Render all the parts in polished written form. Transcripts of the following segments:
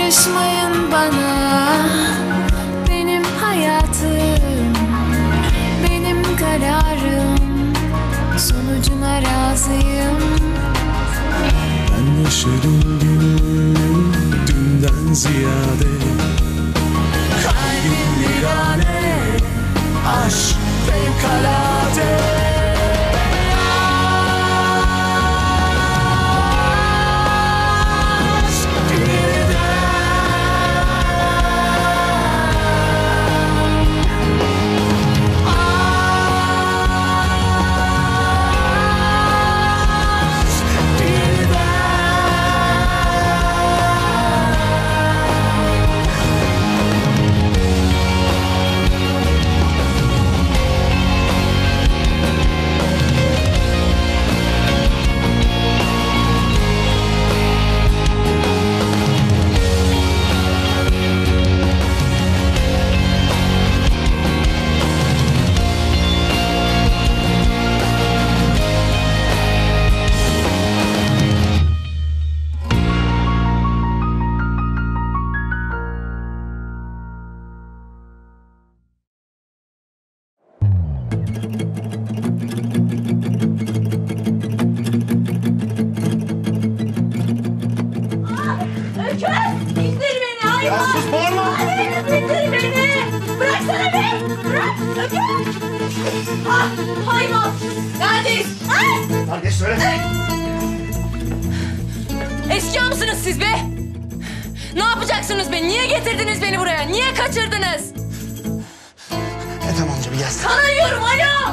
Karışmayın bana, benim hayatım, benim kararım, sonucuna razıyım. Ben yaşarım günü dünden ziyade. Kalbim virane, aşk fevkalade. Hayvan! Neredeyiz? Kardeş söyle. Eşkıya mısınız siz be? Ne yapacaksınız be? Niye getirdiniz beni buraya? Niye kaçırdınız? Ethem amca bir gelsin. Kanıyorum, alo!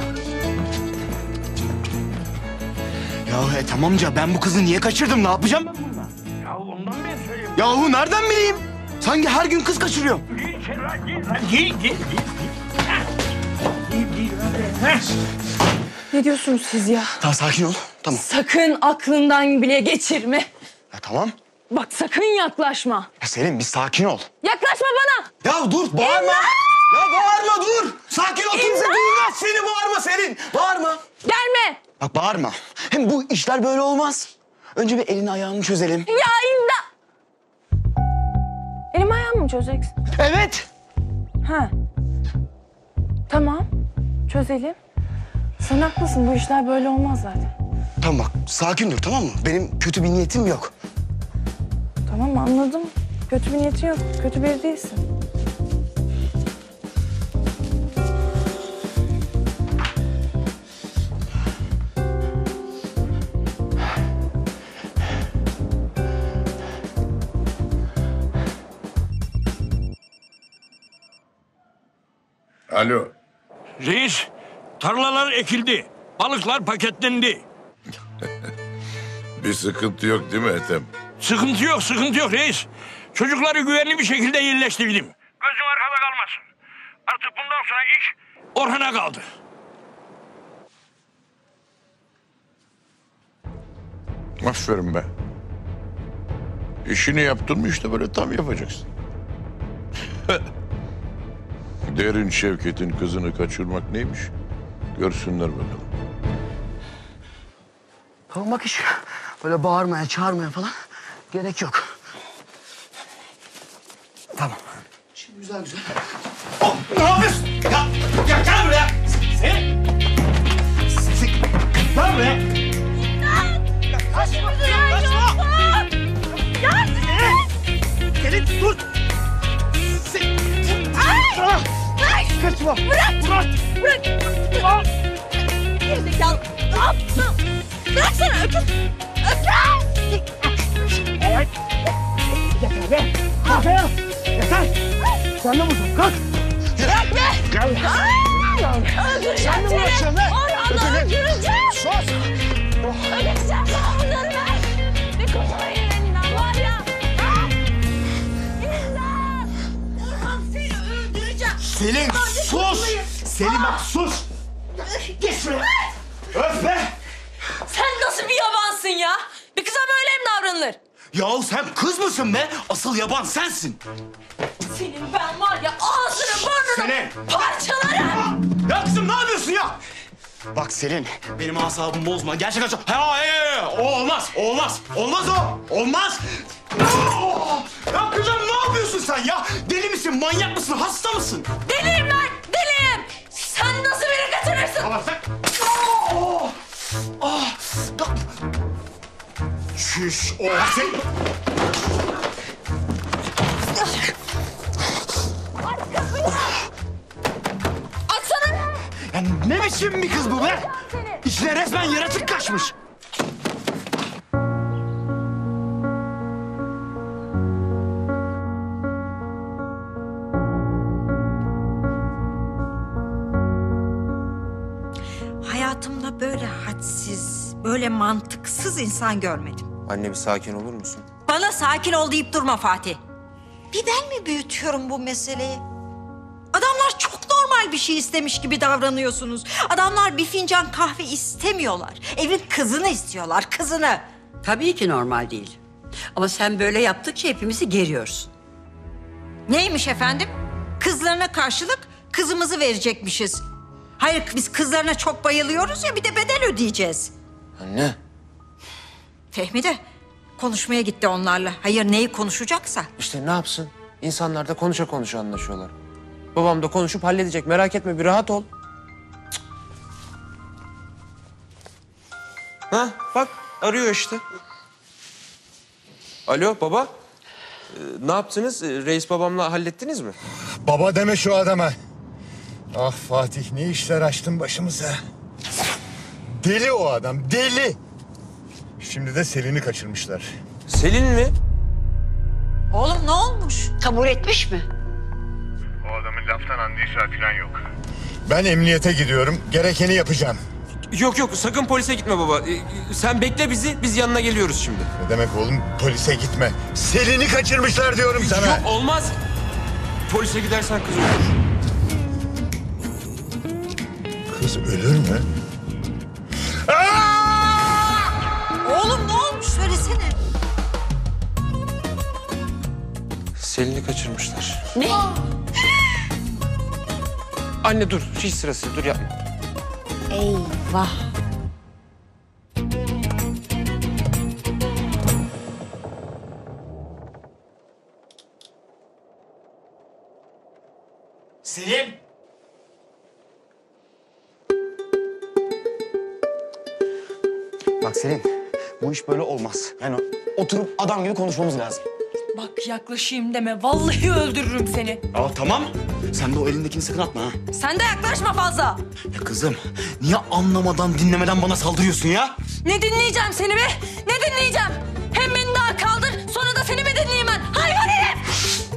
Yahu Ethem amca ben bu kızı niye kaçırdım? Ne yapacağım ben bununla? Ya ondan ben söyleyeyim. Yahu nereden bileyim? Sanki her gün kız kaçırıyorum. Gel. Ne diyorsunuz siz ya? Tamam sakin ol. Tamam. Sakın aklından bile geçirme. Ya tamam. Bak sakın yaklaşma. Ya Selin bir sakin ol. Yaklaşma bana! Ya dur bağırma. Ya bağırma dur. Sakin ol kimse duymaz seni bağırma Selin. Bağırma. Gelme! Bak bağırma. Hem bu işler böyle olmaz. Önce bir elini ayağını çözelim. Ya imdat! Elim ayağımı mı çözeceksin? Evet. Ha. Tamam. Çözelim. Sen haklısın. Bu işler böyle olmaz zaten. Tamam bak sakin dur tamam mı? Benim kötü bir niyetim yok. Tamam anladım. Kötü bir niyetin yok. Kötü biri değilsin. Alo. Reis, tarlalar ekildi. Balıklar paketlendi. Bir sıkıntı yok değil mi Ethem? Sıkıntı yok reis. Çocukları güvenli bir şekilde yerleştirdim. Gözün arkada kalmasın. Artık bundan sonra iş Orhan'a kaldı. Aferin be. İşini yaptın mı işte böyle tam yapacaksın. Derin Şevket'in kızını kaçırmak neymiş? Görsünler bakalım. Tamam bak iş. Böyle bağırmaya çağırmaya falan gerek yok. Tamam. Şimdi güzel. Oh, ne yapıyorsun? Ya gel buraya. Seni. Gel buraya. Kaçma. Ya Selin dur. Kaçma. Bırak! Gerizekalı! Ne yaptın? Bıraksana öküz! Evet. Yeter be. Kalk ya. Yeter. Sen de musun? Kalk. Bırak be! Gel. Öldüreceğim seni! Orhan'ı öldüreceğim! Sus. Öldüreceğim sana bunları ver! Bir kurtulayım elinden var ya! İmdat! Orhan seni öldüreceğim! Selin sus. Selin bak sus. Geç şuraya. Öf be. Sen nasıl bir yabansın ya? Bir kıza böyle mi davranılır? Yahu sen kız mısın be? Asıl yaban sensin. Senin ben var ya ağzını burnunu Selin. parçalarım! Ya kızım ne yapıyorsun ya? Bak Selin, benim asabımı bozma. Gerçekten çok... O olmaz, olmaz. Olmaz o. Olmaz. Ya kızım ne yapıyorsun sen ya? Deli misin, manyak mısın, hasta mısın? Deliyim ben, deliyim. Sen nasıl beni kaçırırsın? Ama sen... Şuş, sen... Açsana. Ya ne biçim bir kız bu be? İçine resmen yaratık kaçmış. Hayatımda böyle hadsiz, böyle mantıksız insan görmedim. Anne bir sakin olur musun? Bana sakin ol deyip durma Fatih. Bir ben mi büyütüyorum bu meseleyi? Adamlar çok normal bir şey istemiş gibi davranıyorsunuz. Adamlar bir fincan kahve istemiyorlar. Evin kızını istiyorlar, kızını. Tabii ki normal değil. Ama sen böyle yaptıkça hepimizi geriyorsun. Neymiş efendim? Kızlarına karşılık kızımızı verecekmişiz. Hayır, biz kızlarına çok bayılıyoruz ya, bir de bedel ödeyeceğiz. Anne. Fehmi de konuşmaya gitti onlarla. Hayır, neyi konuşacaksa. İşte ne yapsın? İnsanlar da konuşa konuşa anlaşıyorlar. Babam da konuşup halledecek. Merak etme, bir rahat ol. Cık. Ha bak arıyor işte. Alo baba. Ne yaptınız? Reis babamla hallettiniz mi? Baba deme şu adama. Ah Fatih, ne işler açtın başımıza. Deli o adam, deli. Şimdi de Selin'i kaçırmışlar. Selin mi? Oğlum ne olmuş? Kabul etmiş mi? O adamın laftan anlayacağı falan yok. Ben emniyete gidiyorum, gerekeni yapacağım. Yok sakın polise gitme baba. Sen bekle bizi, biz yanına geliyoruz şimdi. Ne demek oğlum, polise gitme. Selin'i kaçırmışlar diyorum sana. Yok olmaz. Polise gidersen kız olur. Kız ölür mü? Oğlum ne olmuş, söylesene. Selin'i kaçırmışlar. Ne? Anne dur, hiç sırası dur yapma. Eyvah. Selin! Bak Selin, bu iş böyle olmaz. Yani oturup adam gibi konuşmamız lazım. Bak yaklaşayım deme. Vallahi öldürürüm seni. Ya tamam. Sen de o elindekini sakın atma ha. Sen de yaklaşma fazla. Ya kızım, niye anlamadan, dinlemeden bana saldırıyorsun ya? Ne dinleyeceğim seni be? Ne dinleyeceğim? Hem beni daha kaldır, sonra da seni mi dinleyeyim ben? Hayvan herif!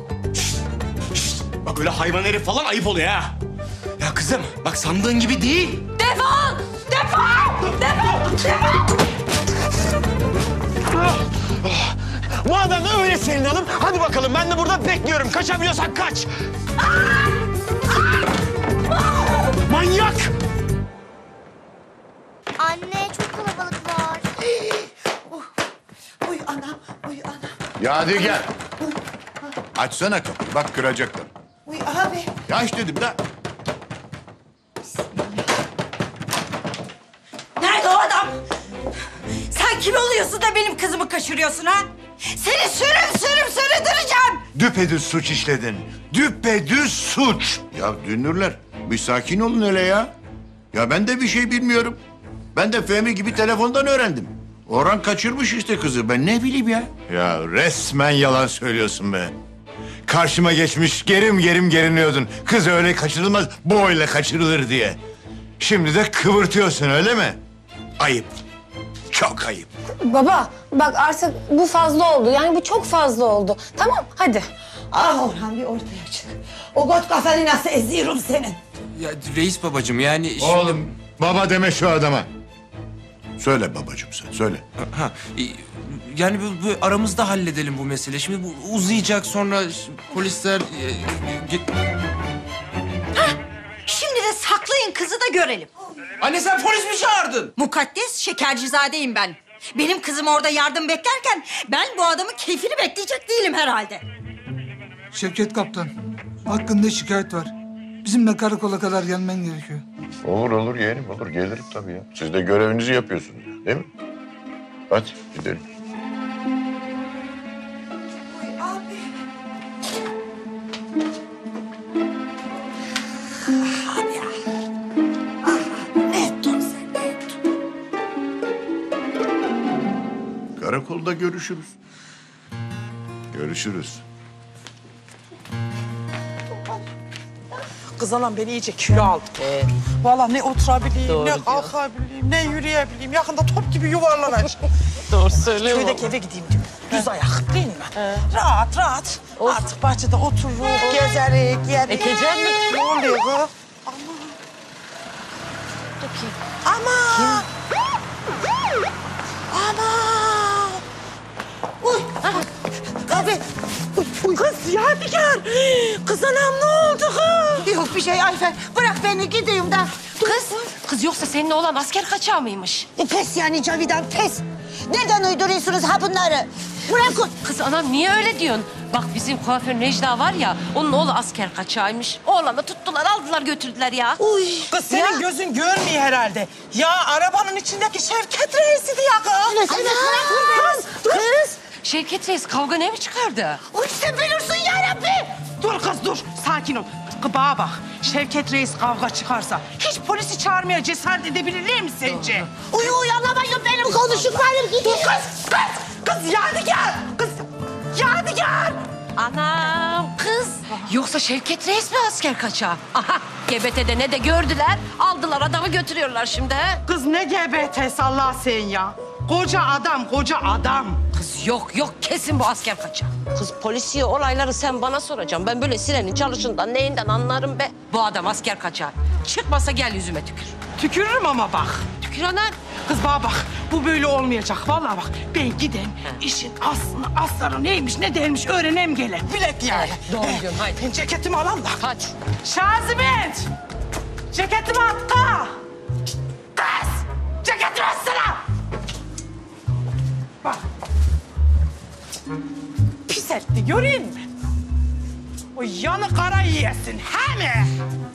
Bak öyle hayvan herif falan ayıp oluyor ha. Ya kızım, bak sandığın gibi değil. Defol! Defol! Defol! Defol! Madem öyle Selin Hanım, hadi bakalım ben de burada bekliyorum. Kaçabiliyorsan kaç. Manyak! Anne çok kalabalıklar. Uy anam, uy anam. Ya hadi gel. Açsana kapıyı. Bak kıracaklar. Uy abi. Ya aç dedim de. Nerede o adam? Sen kim oluyorsun da benim kızımı kaçırıyorsun ha? Seni sürüm süründüreceğim. Düpedüz suç işledin. Düpedüz suç. Ya Dünürler bir sakin olun hele ya. Ya ben de bir şey bilmiyorum. Ben de Fehmi gibi telefondan öğrendim. Orhan kaçırmış işte kızı. Ben ne bileyim ya. Ya resmen yalan söylüyorsun be. Karşıma geçmiş gerim gerim geriniyordun. Kız öyle kaçırılmaz, bu öyle kaçırılır diye. Şimdi de kıvırtıyorsun öyle mi? Ayıp. Çok ayıp. Baba bak artık bu fazla oldu. Yani bu çok fazla oldu. Tamam hadi. Ah Orhan bir ortaya çık. O got kafanı nasıl eziyorum senin. Ya reis babacığım yani şimdi... Oğlum baba deme şu adama. Söyle babacığım sen söyle. Ha, yani bu aramızda halledelim bu mesele. Şimdi bu uzayacak sonra polisler... Şimdi de saklayın kızı da görelim. Anne sen polis mi çağırdın? Mukaddes Şekercizadeyim ben. Benim kızım orada yardım beklerken ben bu adamın keyfini bekleyecek değilim herhalde. Şevket Kaptan, hakkında şikayet var. Bizimle karakola kadar gelmen gerekiyor. Olur yeğenim olur. Gelirim tabii ya. Siz de görevinizi yapıyorsunuz değil mi? Hadi gidelim. Karakolda görüşürüz. Görüşürüz. Kız anam ben iyice kilo aldım. Vallahi ne oturabileyim, ne kalkabileyim, ne yürüyebileyim. Yakında top gibi yuvarlanacağım. Doğru söylüyorum. Köydeki eve gideyim diyorum. Düz ayak değil mi? Rahat rahat. Artık bahçede otururuz, gezeriz, yeriz. Ekecek mi? Ne oluyor kız? Aman. Aman. Uy. Abi. Uy. Kız Yadigar. Kız anam ne oldu kız? Yok bir şey Ayfer. Bırak beni gideyim de. Kız yoksa senin oğlan asker kaçağı mıymış? Pes yani Cavidan pes. Nereden uyduruyorsunuz ha bunları? Bırakın. Kız anam niye öyle diyorsun? Bak bizim kuaför Necda var ya, onun oğlu asker kaçağıymış. Oğlanı tuttular, aldılar götürdüler ya. Uy. Kız senin gözün görmüyor herhalde. Ya arabanın içindeki Şevket Reis'iydi ya kız. Kız. Şevket Reis kavga ne mi çıkardı? Uy sen bilirsin yarabbi. Dur kız dur. Sakin ol. Bana bak. Şevket Reis kavga çıkarsa hiç polisi çağırmaya cesaret edebilirler mi sence? Uy anlamayın benim konuştuklarım gidiyor. Kız Yadigar. Kız Yadigar. Anam kız. Yoksa Şevket Reis mi asker kaçağı? Aha GBT'de ne de gördüler. Aldılar adamı götürüyorlar şimdi. He? Kız ne GBT'si Allah sen ya. Koca adam. Kız yok kesin bu asker kaçağı. Kız polisiye olayları sen bana soracaksın. Ben böyle sirenin çalışından neyinden anlarım be. Bu adam asker kaçağı. Çıkmasa gel yüzüme tükür. Tükürürüm ama bak. Tükür anam. Kız bana bak. Bu böyle olmayacak. Vallahi bak. Ben gideyim. İşin aslını asları neymiş ne değilmiş öğrenem gele. Bilek yani. Doğru diyorsun haydi. Ben ceketimi alayım da. Hadi. Şaziment. Ceketimi at da. Kız. Ceketimi atsana. Bak. Pis etti göreyim mi? O yanı kara yiyesin he mi?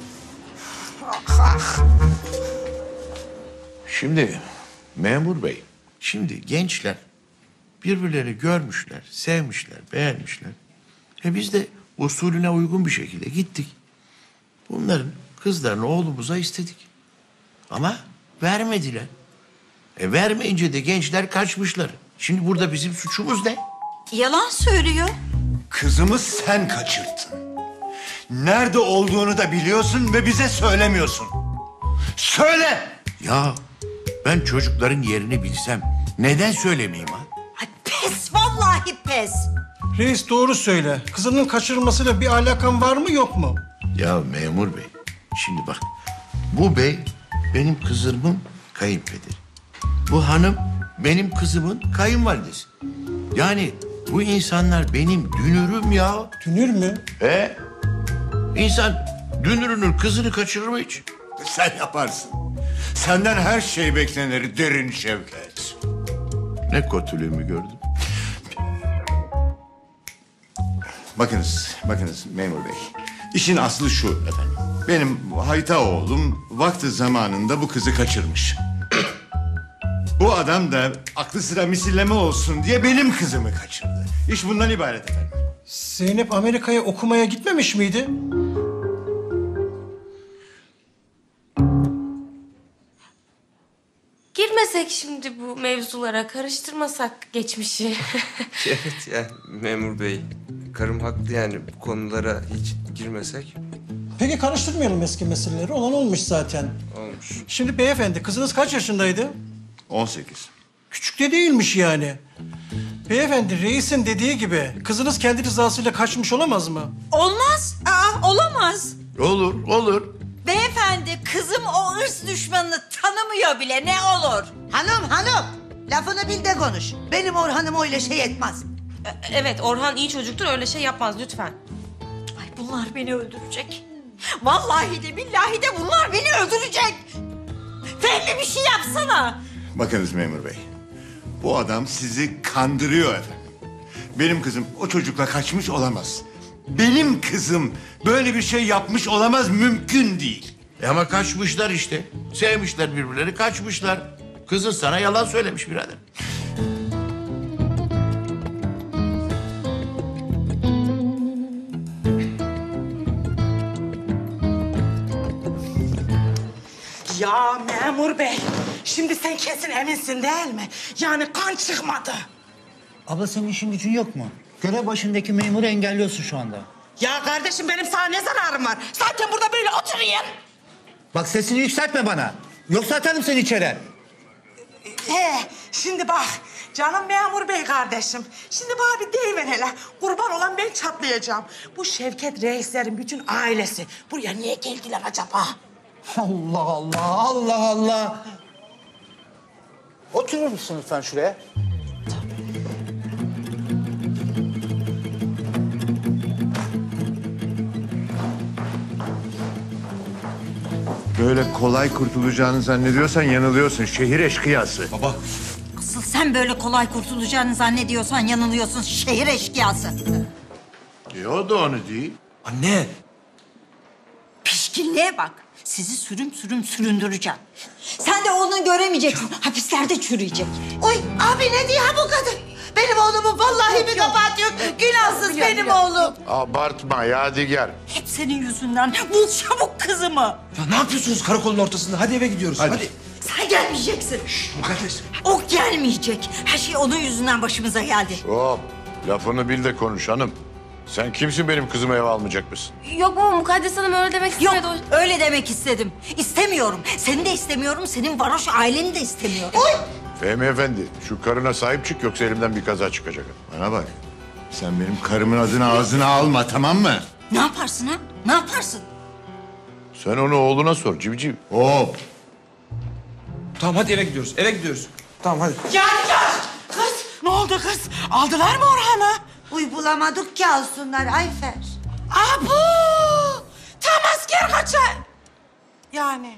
Şimdi memur bey, şimdi gençler birbirlerini görmüşler, sevmişler, beğenmişler. Biz de usulüne uygun bir şekilde gittik. Bunların kızlarını oğlumuza istedik. Ama vermediler. Vermeyince de gençler kaçmışlar. Şimdi burada bizim suçumuz ne? Yalan söylüyor. Kızımı sen kaçırdın. Nerede olduğunu da biliyorsun ve bize söylemiyorsun. Söyle! Ya ben çocukların yerini bilsem neden söylemeyeyim ha? Ay pes vallahi pes. Reis doğru söyle. Kızının kaçırılmasıyla bir alakan var mı yok mu? Ya memur bey, şimdi bak. Bu bey benim kızımın kayınpederi. Bu hanım benim kızımın kayınvalidesi. Yani bu insanlar benim dünürüm ya. Dünür mü? İnsan dünürünün kızını kaçırır mı hiç? Sen yaparsın. Senden her şey beklenir derin Şevket. Ne kötülüğümü gördüm. Bakınız memur bey. İşin aslı şu efendim. Benim hayta oğlum vakti zamanında bu kızı kaçırmış. Bu adam da aklı sıra misilleme olsun diye benim kızımı kaçırdı. İş bundan ibaret efendim. Zeynep Amerika'ya okumaya gitmemiş miydi? Girmesek şimdi bu mevzulara, karıştırmasak geçmişi. Evet ya memur bey. Karım haklı yani bu konulara hiç girmesek. Peki karıştırmayalım eski meseleleri. Olan olmuş zaten. Olmuş. Şimdi beyefendi kızınız kaç yaşındaydı? 18. Küçük de değilmiş yani. Beyefendi reisin dediği gibi kızınız kendi rızasıyla kaçmış olamaz mı? Olmaz. Olamaz. Olur. Beyefendi kızım o ırs düşmanını tanımıyor bile ne olur. Hanım. Lafını bil de konuş. Benim Orhan'ım öyle şey etmez. Evet, Orhan iyi çocuktur, öyle şey yapmaz lütfen. Ay bunlar beni öldürecek. Vallahi de billahi de bunlar beni öldürecek. Fehmi bir şey yapsana. Bakınız memur bey. Bu adam sizi kandırıyor efendim. Benim kızım o çocukla kaçmış olamaz. Benim kızım böyle bir şey yapmış olamaz, mümkün değil. Ama kaçmışlar işte. Sevmişler birbirleri, kaçmışlar. Kızın sana yalan söylemiş birader. Ya memur bey, şimdi sen kesin eminsin değil mi? Yani kan çıkmadı. Abla senin işin gücün yok mu? Görev başındaki memuru engelliyorsun şu anda. Ya kardeşim benim sana ne zararım var? Zaten burada böyle oturayım. Bak sesini yükseltme bana. Yoksa atarım seni içeri. Şimdi bak canım memur bey kardeşim. Şimdi bana bir deyiver hele. Kurban olan ben çatlayacağım. Bu Şevket reislerin bütün ailesi buraya niye geldiler acaba? Allah Allah, Allah Allah. Oturur musun lütfen şuraya? Böyle kolay kurtulacağını zannediyorsan yanılıyorsun. Şehir eşkıyası. Baba. Asıl sen böyle kolay kurtulacağını zannediyorsan yanılıyorsun şehir eşkıyası. O da onu değil. Anne. Pişkinliğe bak. Sizi sürüm sürüm süründüreceğim. Sen de onu göremeyeceksin. Hapislerde çürüyecek. Oy abi ne diyor bu kadın? Benim oğlumun vallahi bir kabahat yok. Günahsız benim oğlum. Abartma Yadigar. Hep senin yüzünden. Bul çabuk kızımı. Ya ne yapıyorsunuz karakolun ortasında? Hadi eve gidiyoruz. Hadi. Sen gelmeyeceksin. Mukaddes. O gelmeyecek. Her şey onun yüzünden başımıza geldi. Hop, lafını bil de konuş hanım. Sen kimsin benim kızımı eve almayacak mısın? Yok baba Mukaddes Hanım öyle demek istemedi. Yok öyle demek istedim. İstemiyorum. Seni de istemiyorum. Senin varoş aileni de istemiyorum. Oy. Fehmi Efendi, şu karına sahip çık yoksa elimden bir kaza çıkacak. Bana bak. Sen benim karımın adını ağzına alma, tamam mı? Ne yaparsın ha? Ne yaparsın? Sen onu oğluna sor civciv. Hop. Tamam hadi eve gidiyoruz. Eve gidiyoruz. Tamam hadi. Yadigar! Kız ne oldu kız? Aldılar mı Orhan'ı? Uy bulamadık ki alsınlar Ayfer. Abu! Tam asker kaçar. Yani.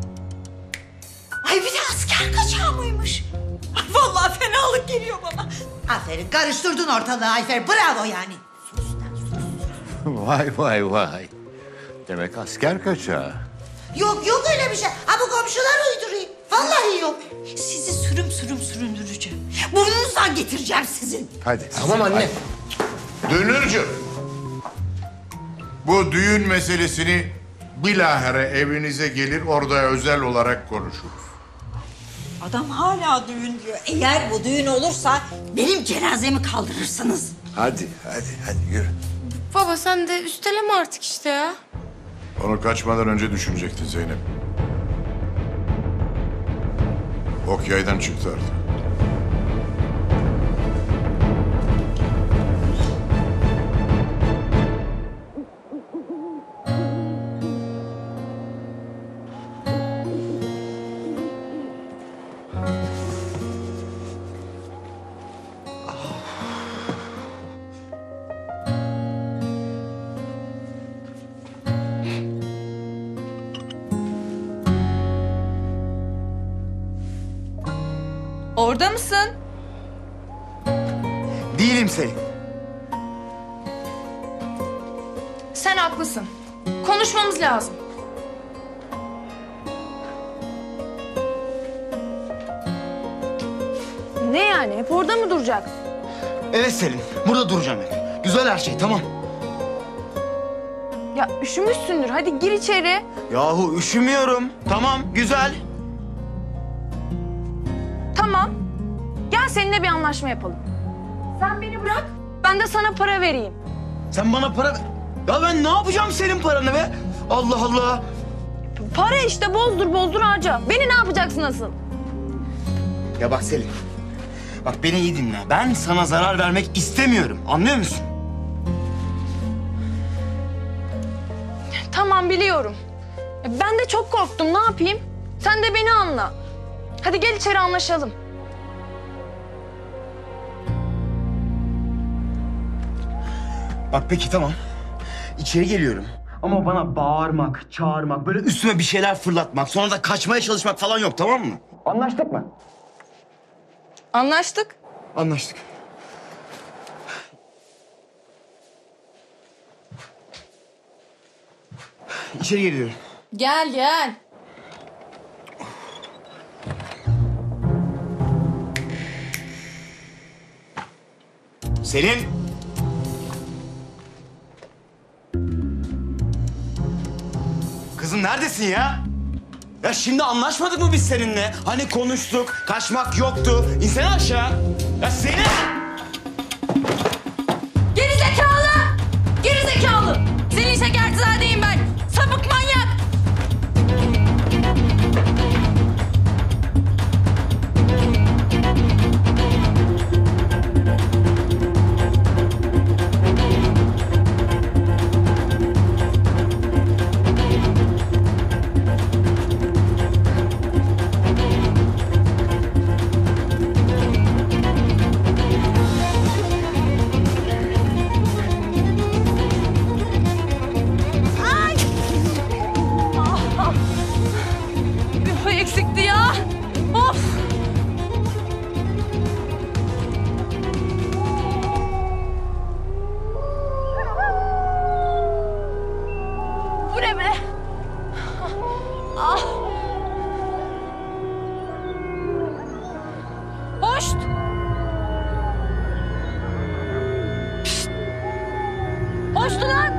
Ay bir de asker kaçağı mıymış? Ay vallahi fenalık geliyor bana. Aferin karıştırdın ortalığı Ayfer. Bravo yani. Vay vay vay. Demek asker kaçağı. Yok yok öyle bir şey. Ha bu komşular uyduruyor. Vallahi yok. Sizi sürüm sürüm süründüreceğim. Burnunuzdan getireceğim sizin. Hadi. Tamam anne. Dönürcüm. Bu düğün meselesini bilahare evinize gelir orada özel olarak konuşuruz. Adam hala düğün diyor. Eğer bu düğün olursa benim cenazemi kaldırırsınız. Hadi yürü. Baba sen de üsteleme artık işte ya. Onu kaçmadan önce düşünecektin Zeynep. Ok yaydan çıktı artık. Orada mısın? Değilim Selin. Sen haklısın. Konuşmamız lazım. Ne yani? Hep orada mı duracaksın? Evet Selin. Burada duracağım hep. Güzel her şey tamam. Ya üşümüşsündür. Hadi gir içeri. Yahu üşümüyorum. Tamam güzel. Tamam. Gel seninle bir anlaşma yapalım. Sen beni bırak. Ben de sana para vereyim. Sen bana para ver. Ya ben ne yapacağım senin paranı be? Allah Allah. Para işte bozdur harca. Beni ne yapacaksın asıl? Ya bak Selin. Bak beni iyi dinle. Ben sana zarar vermek istemiyorum. Anlıyor musun? Tamam biliyorum. Ben de çok korktum. Ne yapayım? Sen de beni anla. Hadi gel içeri anlaşalım. Bak peki tamam. İçeri geliyorum. Ama bana bağırmak, çağırmak, böyle üstüme bir şeyler fırlatmak, sonra da kaçmaya çalışmak falan yok, tamam mı? Anlaştık mı? Anlaştık. Anlaştık. İçeri geliyorum. Gel gel. Selin! Kızım neredesin ya? Ya şimdi anlaşmadık mı biz seninle? Hani konuştuk, kaçmak yoktu. İnsene aşağı. Ya Selin! Geri zekalı! Geri zekalı! Senin şekertizadeyim ben. Sapık manyak! Bir pay eksikti ya. Of! Bu ne be? Ah! Hoş! Pişt! Hoştu lan!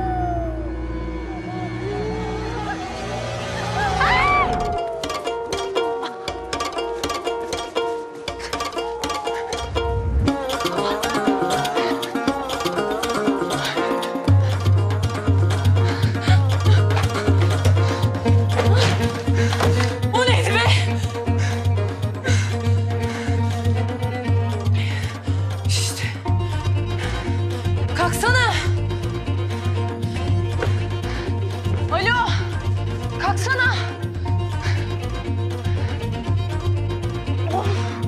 O neydi be? İşte. Kalksana. Alo. Kalksana. Of.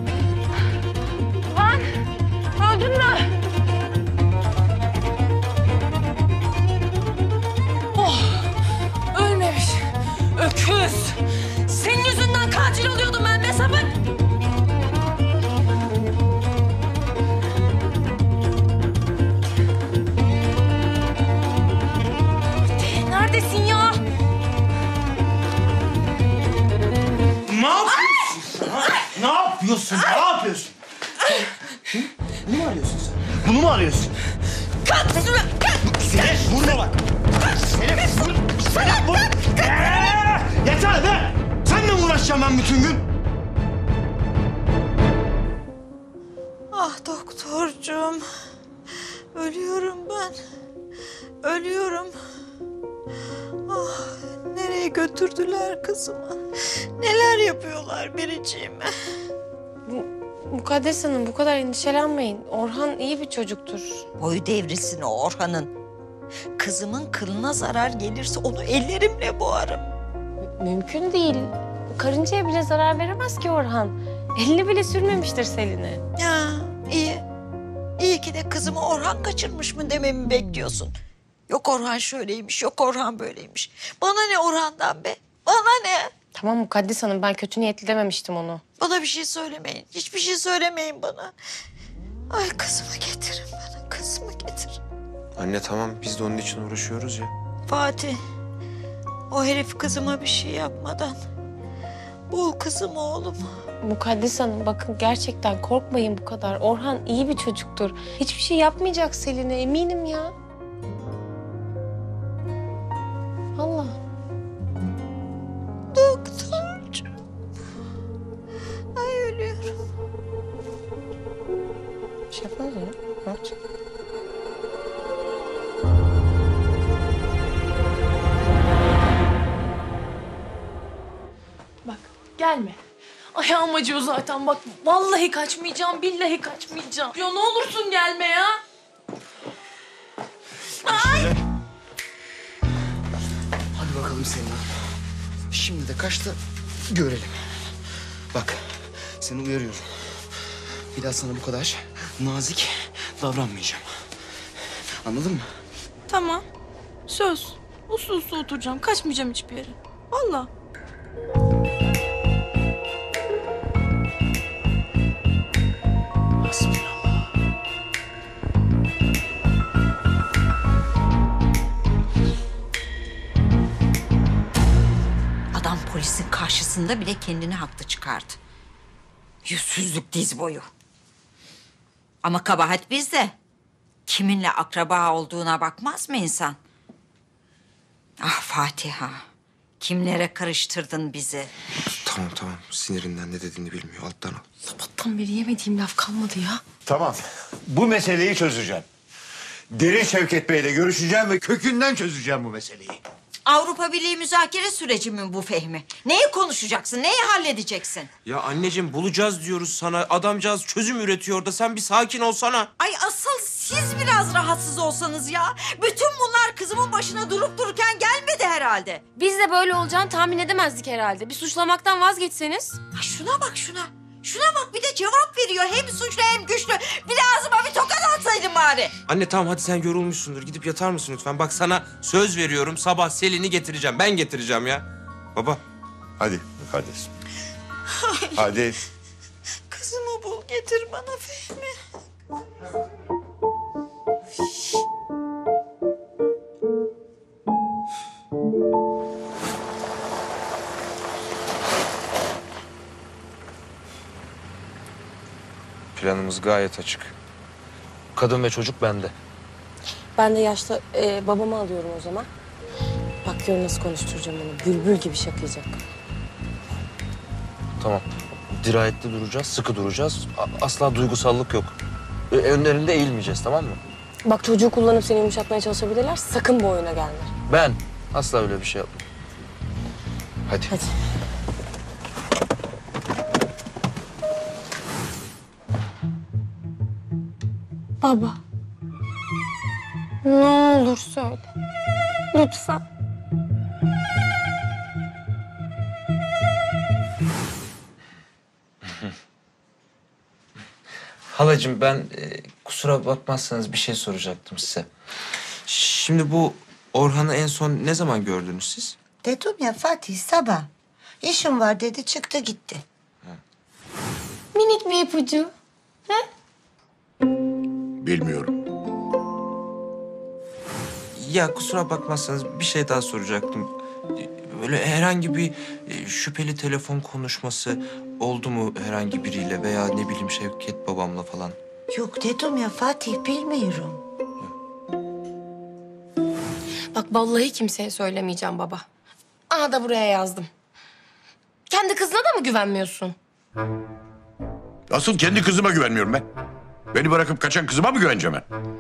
Lan. Öldün mü? Oh. Ölmemiş. Öküz. Senin yüzünden katil oluyordum ben be sapık. Hadi, neredesin ya? Ne yapıyorsun? Ha? Ne yapıyorsun? Ne yapıyorsun? Bunu mu arıyorsun sen? Bunu mu arıyorsun? Kalk üstüme! Kalk! Selin vurma bak! Selin vur! Selin vur! Yeter be! Seninle mi uğraşacağım ben bütün gün? Ah doktorcuğum. Ölüyorum ben. Ölüyorum. Ah nereye götürdüler kızımı? Neler yapıyorlar biriciğime? Mukaddes Hanım bu kadar endişelenmeyin. Orhan iyi bir çocuktur. Boyu devrilsin o Orhan'ın. Kızımın kılına zarar gelirse onu ellerimle boğarım. Mümkün değil. Karıncaya bile zarar veremez ki Orhan. Elini bile sürmemiştir Selin'e. Ya iyi. İyi ki de kızımı Orhan kaçırmış mı dememi bekliyorsun. Yok Orhan şöyleymiş, yok Orhan böyleymiş. Bana ne Orhan'dan be? Bana ne? Tamam Mukaddes Hanım ben kötü niyetli dememiştim onu. Bana bir şey söylemeyin. Hiçbir şey söylemeyin bana. Ay kızımı getirin bana. Kızımı getirin. Anne tamam biz de onun için uğraşıyoruz ya. Fatih, o herif kızıma bir şey yapmadan bul kızımı oğlum. Mukaddes Hanım bakın gerçekten korkmayın bu kadar. Orhan iyi bir çocuktur. Hiçbir şey yapmayacak Selin'e eminim ya. Allah. Doktorcuğum. Ay ölüyorum. Bir şey yapmaz ya. Ne yapacak? Bak gelme. Ayağım acıyor zaten bak. Vallahi kaçmayacağım, billahi kaçmayacağım. Ya ne olursun gelme ya. Ay! Hadi bakalım Selin Hanım. Şimdi de kaç da görelim. Bak seni uyarıyorum. Bir daha sana bu kadar nazik davranmayacağım. Anladın mı? Tamam. Söz. Uslu uslu oturacağım. Kaçmayacağım hiçbir yere. Vallahi. Polisin karşısında bile kendini haklı çıkardı. Yüzsüzlük diz boyu. Ama kabahat bizde. Kiminle akraba olduğuna bakmaz mı insan? Ah Fatiha. Kimlere karıştırdın bizi? Tamam. Sinirinden ne dediğini bilmiyor. Alttan al. Sabahtan beri yemediğim laf kalmadı ya. Tamam. Bu meseleyi çözeceğim. Derin Şevket Bey'le görüşeceğim ve kökünden çözeceğim bu meseleyi. Avrupa Birliği müzakere süreci mi bu Fehmi? Neyi konuşacaksın, neyi halledeceksin? Ya anneciğim bulacağız diyoruz sana. Adamcağız çözüm üretiyor da sen bir sakin olsana. Ay asıl siz biraz rahatsız olsanız ya. Bütün bunlar kızımın başına durup dururken gelmedi herhalde. Biz de böyle olacağını tahmin edemezdik herhalde. Bir suçlamaktan vazgeçseniz. Ay şuna bak şuna. Şuna bak bir de cevap veriyor. Hem suçlu hem güçlü. Bir de ağzıma bir tokat atsaydın bari. Anne tamam hadi sen yorulmuşsundur. Gidip yatar mısın lütfen? Bak sana söz veriyorum sabah Selin'i getireceğim. Ben getireceğim ya. Baba. Hadi kardeşim. Hadi. Kızımı bul getir bana Fehmi. Planımız gayet açık. Kadın ve çocuk bende. Ben de yaşlı babamı alıyorum o zaman. Bak gör nasıl konuşturacağım onu. Bülbül gibi şakıyacak. Tamam. Dirayetli duracağız, sıkı duracağız. Asla duygusallık yok. Önlerinde eğilmeyeceğiz, tamam mı? Bak çocuğu kullanıp seni yumuşatmaya çalışabilirler. Sakın bu oyuna gelme. Ben asla öyle bir şey yapmam. Hadi. Baba. Ne olur söyle. Lütfen. Halacığım ben kusura bakmazsanız bir şey soracaktım size. Şimdi bu Orhan'ı en son ne zaman gördünüz siz? Dedim ya Fatih sabah. İşim var dedi çıktı gitti. Minik bir ipucu. Bilmiyorum. Ya kusura bakmazsanız bir şey daha soracaktım. Böyle herhangi bir şüpheli telefon konuşması oldu mu herhangi biriyle veya ne bileyim Şevket babamla falan? Yok dedim ya Fatih bilmiyorum. Bak vallahi kimseye söylemeyeceğim baba. Aha da buraya yazdım. Kendi kızına da mı güvenmiyorsun? Asıl kendi kızıma güvenmiyorum ben. Beni bırakıp kaçan kızıma mı güveneceğim ben?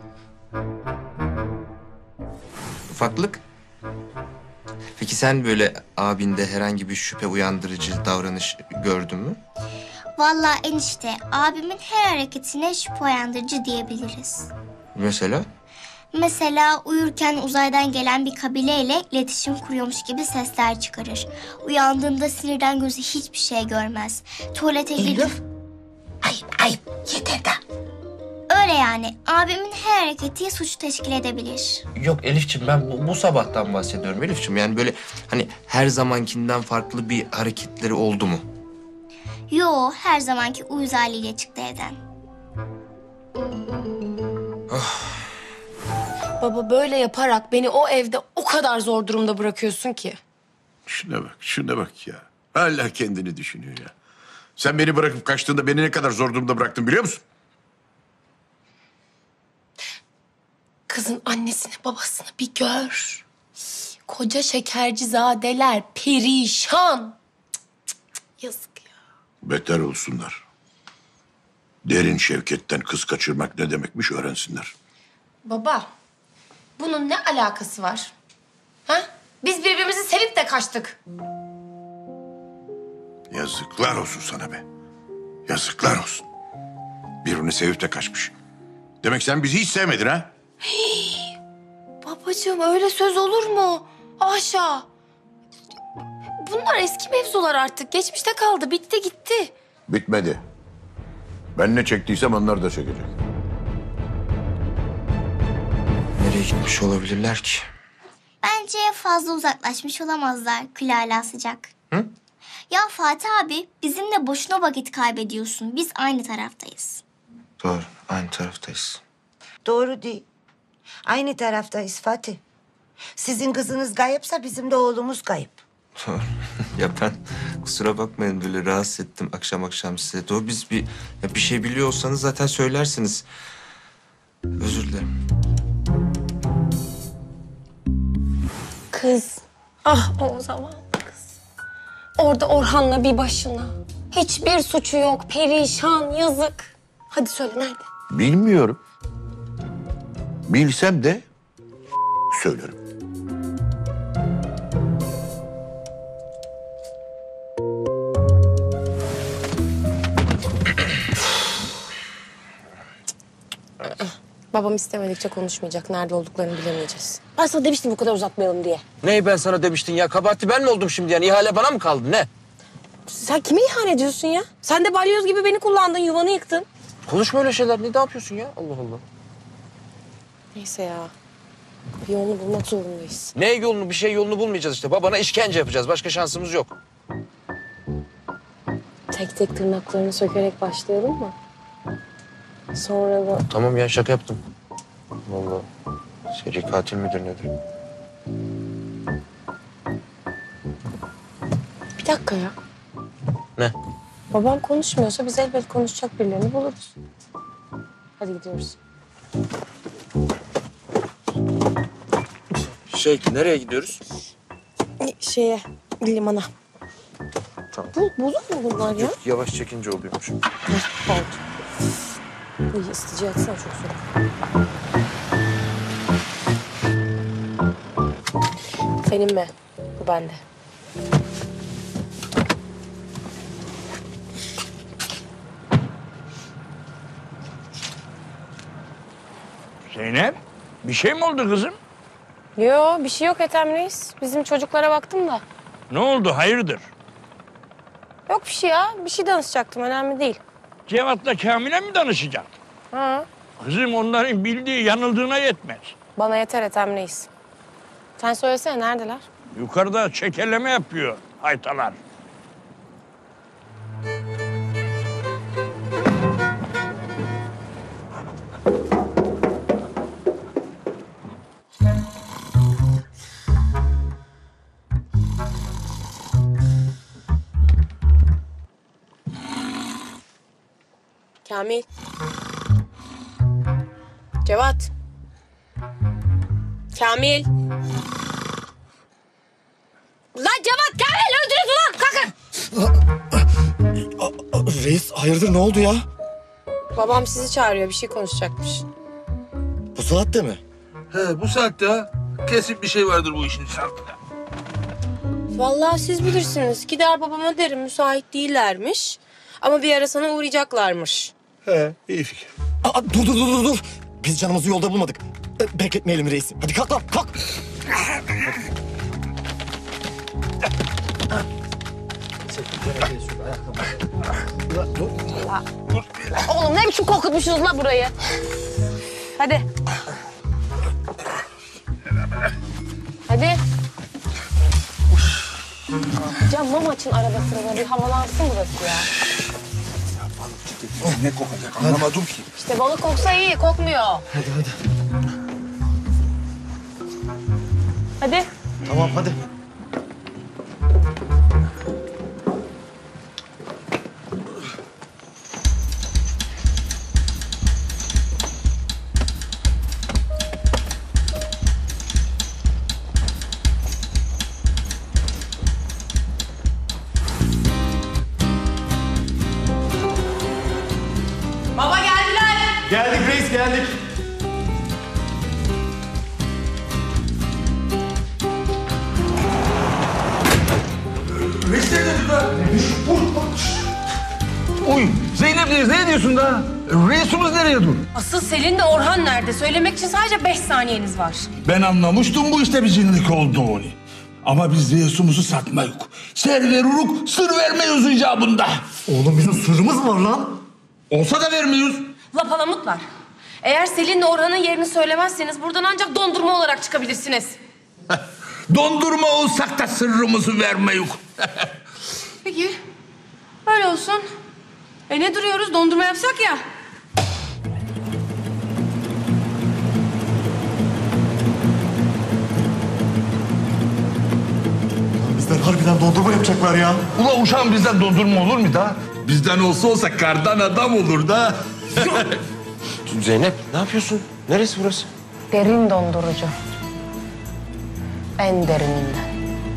Ufaklık. Peki sen böyle abinde herhangi bir şüphe uyandırıcı davranış gördün mü? Vallahi enişte abimin her hareketine şüphe uyandırıcı diyebiliriz. Mesela? Mesela uyurken uzaydan gelen bir kabileyle iletişim kuruyormuş gibi sesler çıkarır. Uyandığında sinirden gözü hiçbir şey görmez. Tuvalete gidip... Ayıp yeter de. Öyle yani. Abimin her hareketi suç teşkil edebilir. Yok Elif'ciğim ben bu sabahtan bahsediyorum Elif'ciğim. Yani böyle hani her zamankinden farklı bir hareketleri oldu mu? Yo, her zamanki uyuz haliyle çıktı evden. Baba böyle yaparak beni o evde o kadar zor durumda bırakıyorsun ki. Şuna bak ya. Hala kendini düşünüyor ya. Sen beni bırakıp kaçtığında beni ne kadar zor durumda bıraktın biliyor musun? Kızın annesini babasını bir gör. Koca şekercizadeler perişan. Cık. Yazık ya. Beter olsunlar. Derin Şevket'ten kız kaçırmak ne demekmiş öğrensinler. Baba, bunun ne alakası var? Ha? Biz birbirimizi sevip de kaçtık. Yazıklar olsun sana be. Yazıklar olsun. Birini sevip de kaçmış. Demek sen bizi hiç sevmedin ha? Babacığım öyle söz olur mu? Haşa. Bunlar eski mevzular artık. Geçmişte kaldı. Bitti gitti. Bitmedi. Ben ne çektiysem onlar da çekecek. Nereye gitmiş olabilirler ki? Bence fazla uzaklaşmış olamazlar külala sıcak. Hı? Ya Fatih abi bizimle boşuna vakit kaybediyorsun. Biz aynı taraftayız. Doğru, aynı taraftayız. Doğru değil. Aynı taraftayız Fatih. Sizin kızınız kayıpsa bizim de oğlumuz kayıp. Ya ben kusura bakmayın böyle rahatsız ettim akşam size. Doğru biz bir şey biliyorsanız zaten söylersiniz. Özür dilerim. Kız. Ah o zaman kız. Orada Orhan'la bir başına. Hiçbir suçu yok. Perişan, yazık. Hadi söyle nerede? Bilmiyorum. Bilsem de söylerim. Babam istemedikçe konuşmayacak. Nerede olduklarını bilemeyeceğiz. Ben sana demiştim bu kadar uzatmayalım diye. Neyi ben sana demiştin ya? Kabahati ben mi oldum şimdi yani? İhale bana mı kaldı ne? Sen kime ihanet ediyorsun ya? Sen de balyoz gibi beni kullandın, yuvanı yıktın. Konuşma öyle şeyler. Ne yapıyorsun ya? Allah Allah. Neyse ya. Bir yolunu bulmak zorundayız. Ne yolunu? Bir şey yolunu bulmayacağız işte. Babana işkence yapacağız. Başka şansımız yok. Tek tek tırnaklarını sökerek başlayalım mı? Sonra da... Tamam ya şaka yaptım. Vallahi seri katil midir nedir? Bir dakika ya. Ne? Babam konuşmuyorsa biz elbet konuşacak birilerini buluruz. Hadi gidiyoruz. Nereye gidiyoruz? Şeye, limana. Tamam. Bozuk mu bunlar ya? Yavaş çekince oluyormuş. Oldu. İyi, ısıtıcı açsana çok soğuk. Senin mi? Bu bende. Zeynep, bir şey mi oldu kızım? Yo, bir şey yok Ethem Reis. Bizim çocuklara baktım da. Ne oldu, hayırdır? Yok bir şey ya. Bir şey danışacaktım, önemli değil. Cevat'la Kamil'e mi danışacaksın? Ha. Kızım onların bildiği yanıldığına yetmez. Bana yeter Ethem Reis. Sen söylesene, neredeler? Yukarıda çekeleme yapıyor haytalar. Kamil. Cevat. Kamil. Lan Cevat, Kamil öldürün ulan, kalkın. Reis hayırdır ne oldu ya? Babam sizi çağırıyor, bir şey konuşacakmış. Bu saatte mi? He bu saatte ha. Kesin bir şey vardır bu işin şartında. Vallahi siz bilirsiniz. Gider babama derim, müsait değillermiş. Ama bir ara sana uğrayacaklarmış. He iyi fikir. Dur. Biz canımızı yolda bulmadık. Bekletmeyelim reisi. Hadi kalk lan kalk. Oğlum ne biçim kokutmuşsunuz la burayı? Hadi. Hadi. Camam açın arabasını, bir havalansın burası ya. Ne kokacak anlamadım ki. İşte balık koksa iyi, kokmuyor. Hadi. Hadi. Tamam hadi. Baba geldiler. Geldik reis geldik. Reis ne dedi lan? Uy Zeynep ne diyorsun da? Reisimiz nereye dur? Asıl Selin de Orhan nerede? Söylemek için sadece 5 saniyeniz var. Ben anlamıştım bu işte bir cinlik olduğunu. Ama biz reisimizi satmayız. Ser veruruk, sır vermeyiz icabında. Oğlum bizim sırrımız var lan. Olsa da vermiyoruz. Lapalamutlar. Eğer Selin'le Orhan'ın yerini söylemezseniz buradan ancak dondurma olarak çıkabilirsiniz. Dondurma olsak da sırrımızı vermeyiz. Peki. Öyle olsun. Ne duruyoruz? Dondurma yapsak ya. Bizden harbiden çocuklar ya? Ula uşağım bizden dondurma olur mu da? Bizden olsa kardan adam olur da. Zeynep ne yapıyorsun? Neresi burası? Derin dondurucu. En derininden.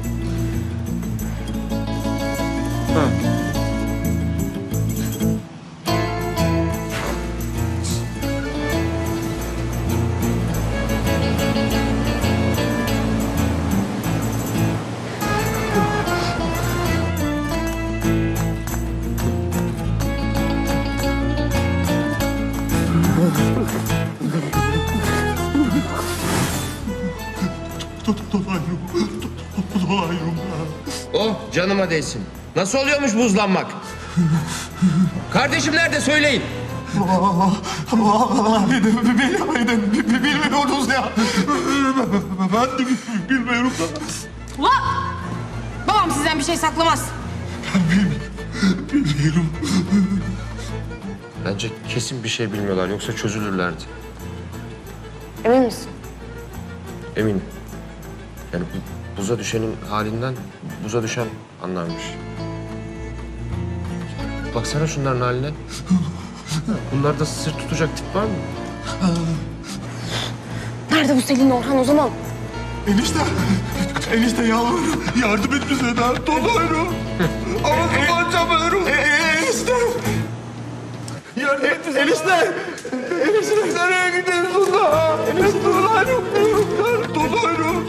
Oh canıma değsin. Nasıl oluyormuş buzlanmak? Kardeşim nerede söyleyin. Bilmiyoruz ya. Ben de bilmiyorum da. Ulan! Babam sizden bir şey saklamaz. Bilmiyorum. Bence kesin bir şey bilmiyorlar yoksa çözülürlerdi. Emin misin? Eminim. Yani buza düşenin halinden buza düşen anlarmış. Baksana şunların haline. Bunlarda sırt tutacak tip var mı? Nerede bu Selin Orhan o zaman? Enişte yalvarırım. Yardım et bize de. Dolayırım. Ama açamıyorum. Enişte. Yardım et bize. Enişte. Nereye gidiyorsun da? Enişte dolayırım. Dolayırım.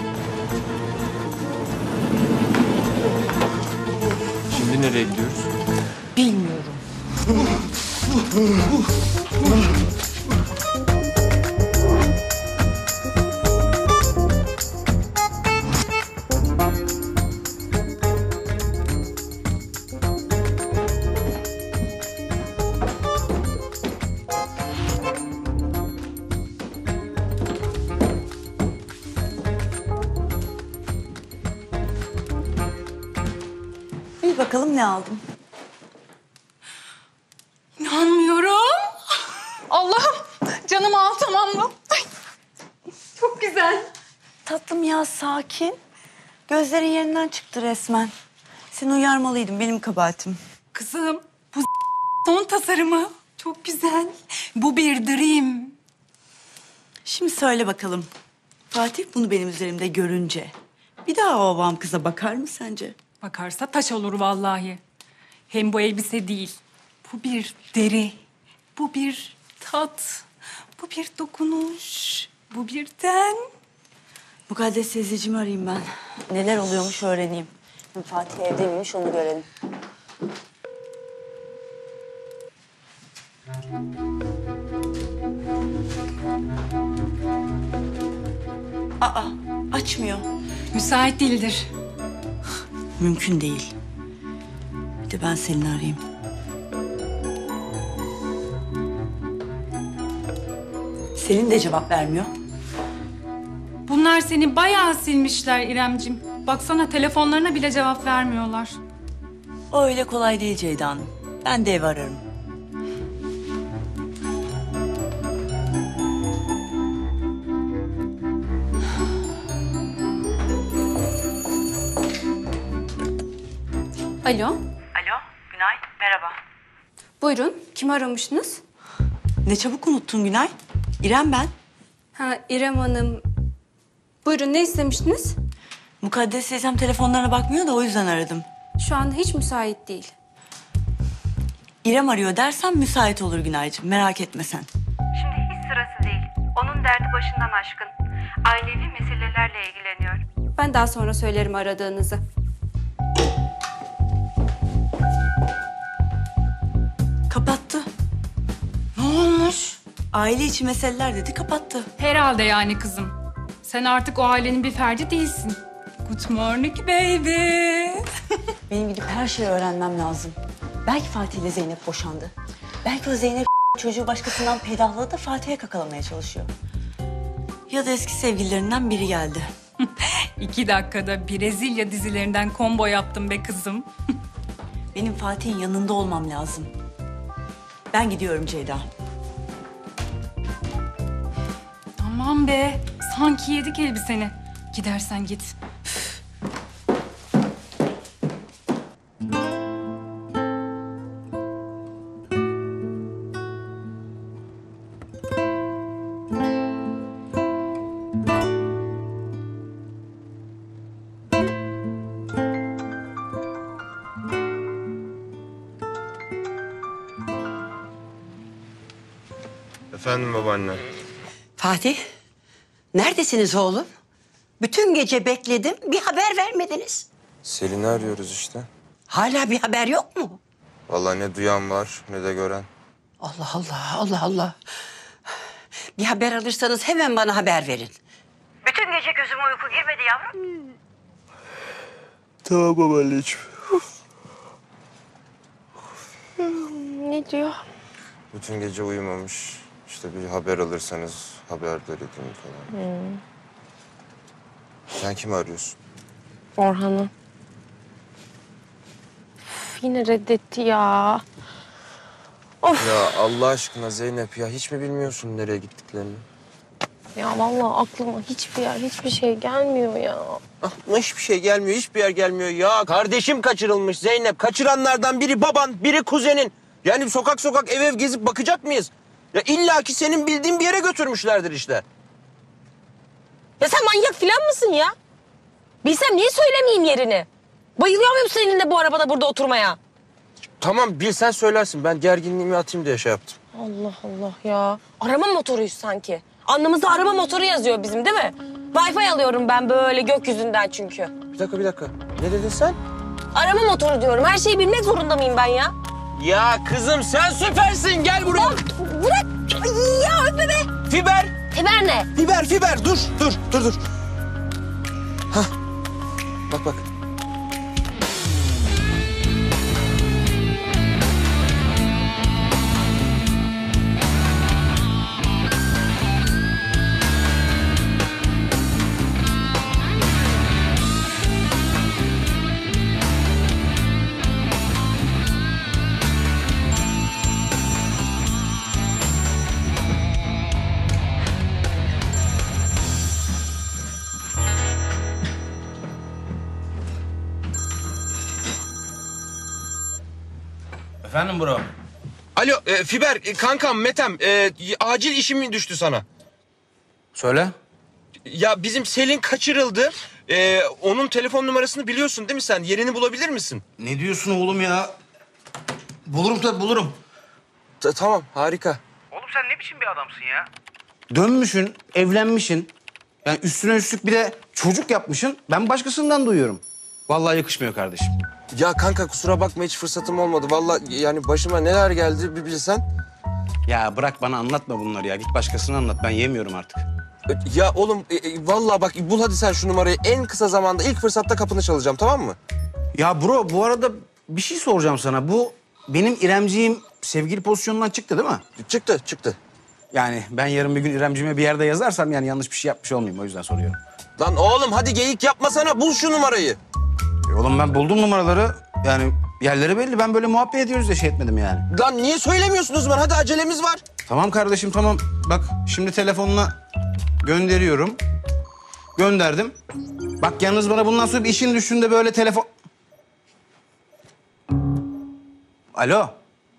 Şimdi nereye gidiyoruz? Bilmiyorum. Bir bakalım ne aldım. İnanmıyorum. Allah'ım canımı al tamam mı? Ay, çok güzel. Tatlım ya sakin. Gözlerin yerinden çıktı resmen. Seni uyarmalıydım benim kabahatim. Kızım bu son tasarımı çok güzel. Bu bir dream. Şimdi söyle bakalım. Fatih bunu benim üzerimde görünce bir daha o babam kıza bakar mı sence? Bakarsa taş olur vallahi. Hem bu elbise değil. Bu bir deri. Bu bir tat. Bu bir dokunuş. Bu bir ten. Mukaddes teyzeciğimi arayayım ben. Neler oluyormuş öğreneyim. Fatih evde miymiş onu görelim. Aa, açmıyor. Müsait değildir. Mümkün değil. Bir de ben Selin'i arayayım. Selin de cevap vermiyor. Bunlar seni bayağı silmişler İremcim. Baksana telefonlarına bile cevap vermiyorlar. O öyle kolay değil Ceyda Hanım. Ben de ev ararım. Alo. Alo, Günay. Merhaba. Buyurun. Kimi aramışsınız? Ne çabuk unuttun Günay. İrem ben. Ha İrem Hanım. Buyurun ne istemiştiniz? Mukaddes teyzem telefonlarına bakmıyor da o yüzden aradım. Şu anda hiç müsait değil. İrem arıyor dersem müsait olur Günaycığım. Merak etme sen. Şimdi hiç sırası değil. Onun derdi başından aşkın. Ailevi meselelerle ilgileniyor. Ben daha sonra söylerim aradığınızı. Kapattı. Ne olmuş? Aile içi meseleler dedi kapattı. Herhalde yani kızım. Sen artık o ailenin bir ferdi değilsin. Good morning baby. Benim gidip her şeyi öğrenmem lazım. Belki Fatih ile Zeynep boşandı. Belki o Zeynep çocuğu başkasından peydahladı da Fatih'e kakalamaya çalışıyor. Ya da eski sevgililerinden biri geldi. 2 dakikada Brezilya dizilerinden combo yaptım be kızım. Benim Fatih'in yanında olmam lazım. Ben gidiyorum Ceyda. Aman be. Sanki yedik elbiseni. Gidersen git. Efendim babaanne. Fatih, neredesiniz oğlum? Bütün gece bekledim, bir haber vermediniz. Selin'i arıyoruz işte. Hala bir haber yok mu? Vallahi ne duyan var ne de gören. Allah Allah, Allah Allah. Bir haber alırsanız hemen bana haber verin. Bütün gece gözüme uyku girmedi yavrum. Tamam babaanneciğim. Ne diyor? Bütün gece uyumamış. İşte bir haber alırsanız haberdar edin falan. Sen kimi arıyorsun? Orhan'ı. Yine reddetti ya. Of. Ya Allah aşkına Zeynep ya hiç mi bilmiyorsun nereye gittiklerini? Ya vallahi aklıma hiçbir şey gelmiyor ya. Aklıma hiçbir şey gelmiyor, hiçbir yer gelmiyor ya. Kardeşim kaçırılmış Zeynep. Kaçıranlardan biri baban, biri kuzenin. Yani sokak sokak ev gezip bakacak mıyız? Ya illaki senin bildiğin bir yere götürmüşlerdir işte. Ya sen manyak falan mısın ya? Bilsem niye söylemeyeyim yerini? Bayılıyor muyum seninle bu arabada burada oturmaya? Tamam bilsen söylersin. Ben gerginliğimi atayım diye şey yaptım. Allah Allah ya. Arama motoruyuz sanki. Alnımızda arama motoru yazıyor bizim değil mi? Wi-Fi alıyorum ben böyle gökyüzünden çünkü. Bir dakika. Ne dedin sen? Arama motoru diyorum. Her şeyi bilmek zorunda mıyım ben ya? Ya kızım sen süpersin. Gel buraya. Bak, bırak. Ay, ya öpme be. Fiber. Fiber ne? Fiber. Dur. Hah. Bak. Efendim bro? Alo Fiber kankam Metem acil işim düştü sana. Söyle. Ya bizim Selin kaçırıldı. Onun telefon numarasını biliyorsun değil mi sen? Yerini bulabilir misin? Ne diyorsun oğlum ya? Bulurum tabii bulurum. Tamam harika. Oğlum sen ne biçim bir adamsın ya? Dönmüşsün, evlenmişsin. Yani üstüne üstlük bir de çocuk yapmışsın. Ben başkasından duyuyorum. Vallahi yakışmıyor kardeşim. Ya kanka kusura bakma hiç fırsatım olmadı. Vallahi yani başıma neler geldi bir bilsen. Ya bırak bana anlatma bunları ya. Git başkasına anlat. Ben yemiyorum artık. Ya oğlum vallahi bak bul hadi sen şu numarayı. En kısa zamanda ilk fırsatta kapını çalacağım tamam mı? Ya bro bu arada bir şey soracağım sana. Bu benim İremciğim sevgili pozisyonundan çıktı değil mi? Çıktı. Yani ben yarın bir gün İremciğime bir yerde yazarsam yani yanlış bir şey yapmış olmayayım. O yüzden soruyorum. Lan oğlum hadi geyik yapmasana. Bul şu numarayı. Oğlum ben buldum numaraları. Yani yerleri belli. Ben böyle muhabbet ediyoruz diye şey etmedim yani. Lan niye söylemiyorsunuz bana? Hadi acelemiz var. Tamam kardeşim tamam. Bak şimdi telefonuna gönderiyorum. Gönderdim. Bak yalnız bana bundan sonra bir işin düştüğünde böyle telefon... Alo.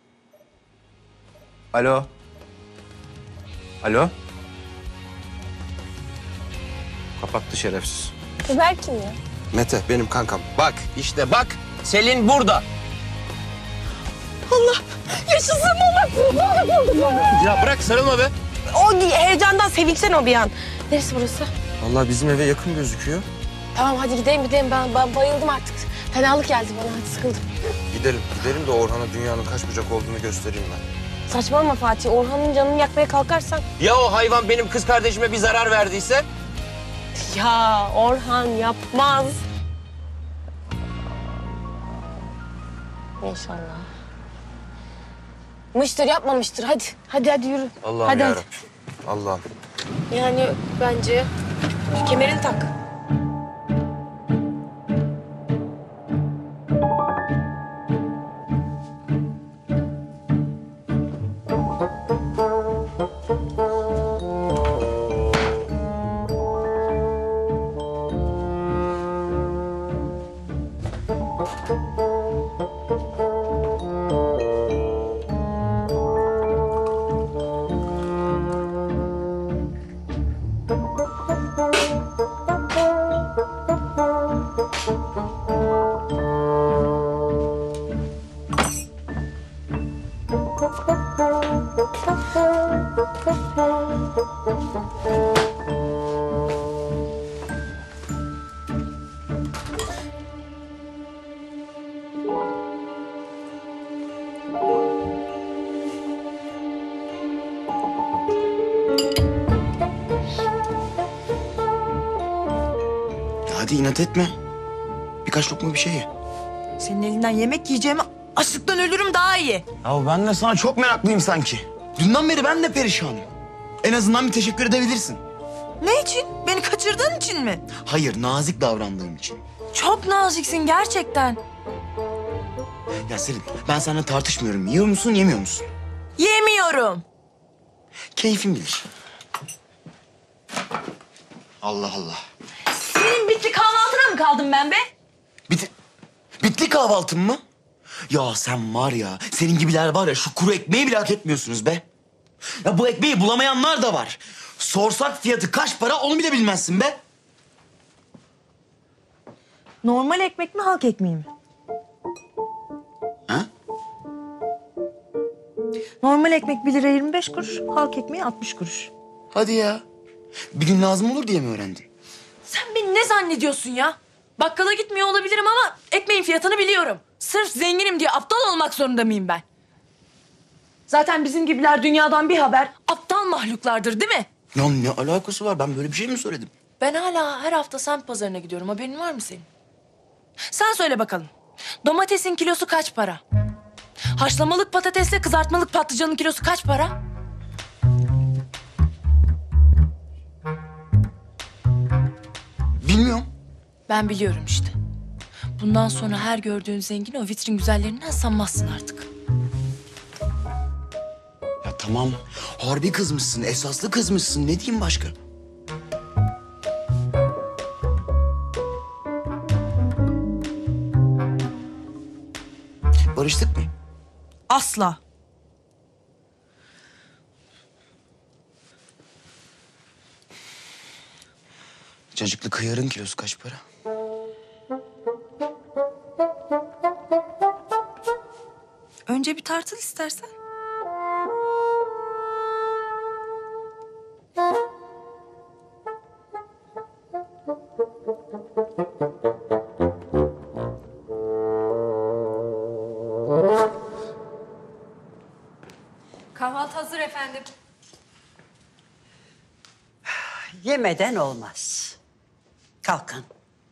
Kapattı şerefsiz. Fiber kim ya? Mete benim kankam. Bak işte bak. Selin burada. Allah yaşasın Allah. Ya bırak sarılma be. O heyecandan sevinçten o bir an. Neresi burası? Vallahi bizim eve yakın gözüküyor. Tamam hadi gidelim. Ben bayıldım artık. Fenalık geldi bana hadi sıkıldım. Gidelim de Orhan'a dünyanın kaç bucak olduğunu göstereyim ben. Saçmalama Fatih. Orhan'ın canını yakmaya kalkarsan. Ya o hayvan benim kız kardeşime bir zarar verdiyse? Ya Orhan yapmaz. İnşallah. Mıştır yapmamıştır. Hadi yürü. Allah'ım hadi. yarabbim. Allah'ım. Yani bence kemerini tak. Hadi inat etme. Birkaç lokma bir şey ye. Senin elinden yemek yiyeceğime açlıktan ölürüm daha iyi. Ya ben de sana çok meraklıyım sanki. Dünden beri ben de perişanım. En azından bir teşekkür edebilirsin. Ne için? Beni kaçırdığın için mi? Hayır, nazik davrandığım için. Çok naziksin gerçekten. Ya Selin, ben seninle tartışmıyorum. Yiyor musun, yemiyor musun? Yemiyorum. Keyfin bilir. Allah Allah. Senin bitti kahvaltına mı kaldım ben be? Bitti kahvaltın mı? Ya sen var ya, senin gibiler var ya şu kuru ekmeği bile hak etmiyorsunuz be. Ya bu ekmeği bulamayanlar da var. Sorsak fiyatı kaç para onu bile bilmezsin be. Normal ekmek mi, halk ekmeği mi? Ha? Normal ekmek 1 lira 25 kuruş, halk ekmeği 60 kuruş. Hadi ya. Bir gün lazım olur diye mi öğrendin? Sen beni ne zannediyorsun ya? Bakkala gitmiyor olabilirim ama ekmeğin fiyatını biliyorum. Sırf zenginim diye aptal olmak zorunda mıyım ben? Zaten bizim gibiler dünyadan bir haber aptal mahluklardır değil mi? Ya ne alakası var? Ben böyle bir şey mi söyledim? Ben hala her hafta semt pazarına gidiyorum. Haberin var mı senin? Sen söyle bakalım. Domatesin kilosu kaç para? Haşlamalık patatesle kızartmalık patlıcanın kilosu kaç para? Bilmiyorum. Ben biliyorum işte. Bundan sonra her gördüğün zengini o vitrin güzellerinden sanmazsın artık. Ya tamam. Harbi kızmışsın, esaslı kızmışsın. Ne diyeyim başka? Barıştık mı? Asla. Cacıklı kıyarın kilosu kaç para? Önce bir tartıl istersen. Kahvaltı hazır efendim. Yemeden olmaz. Kalkın.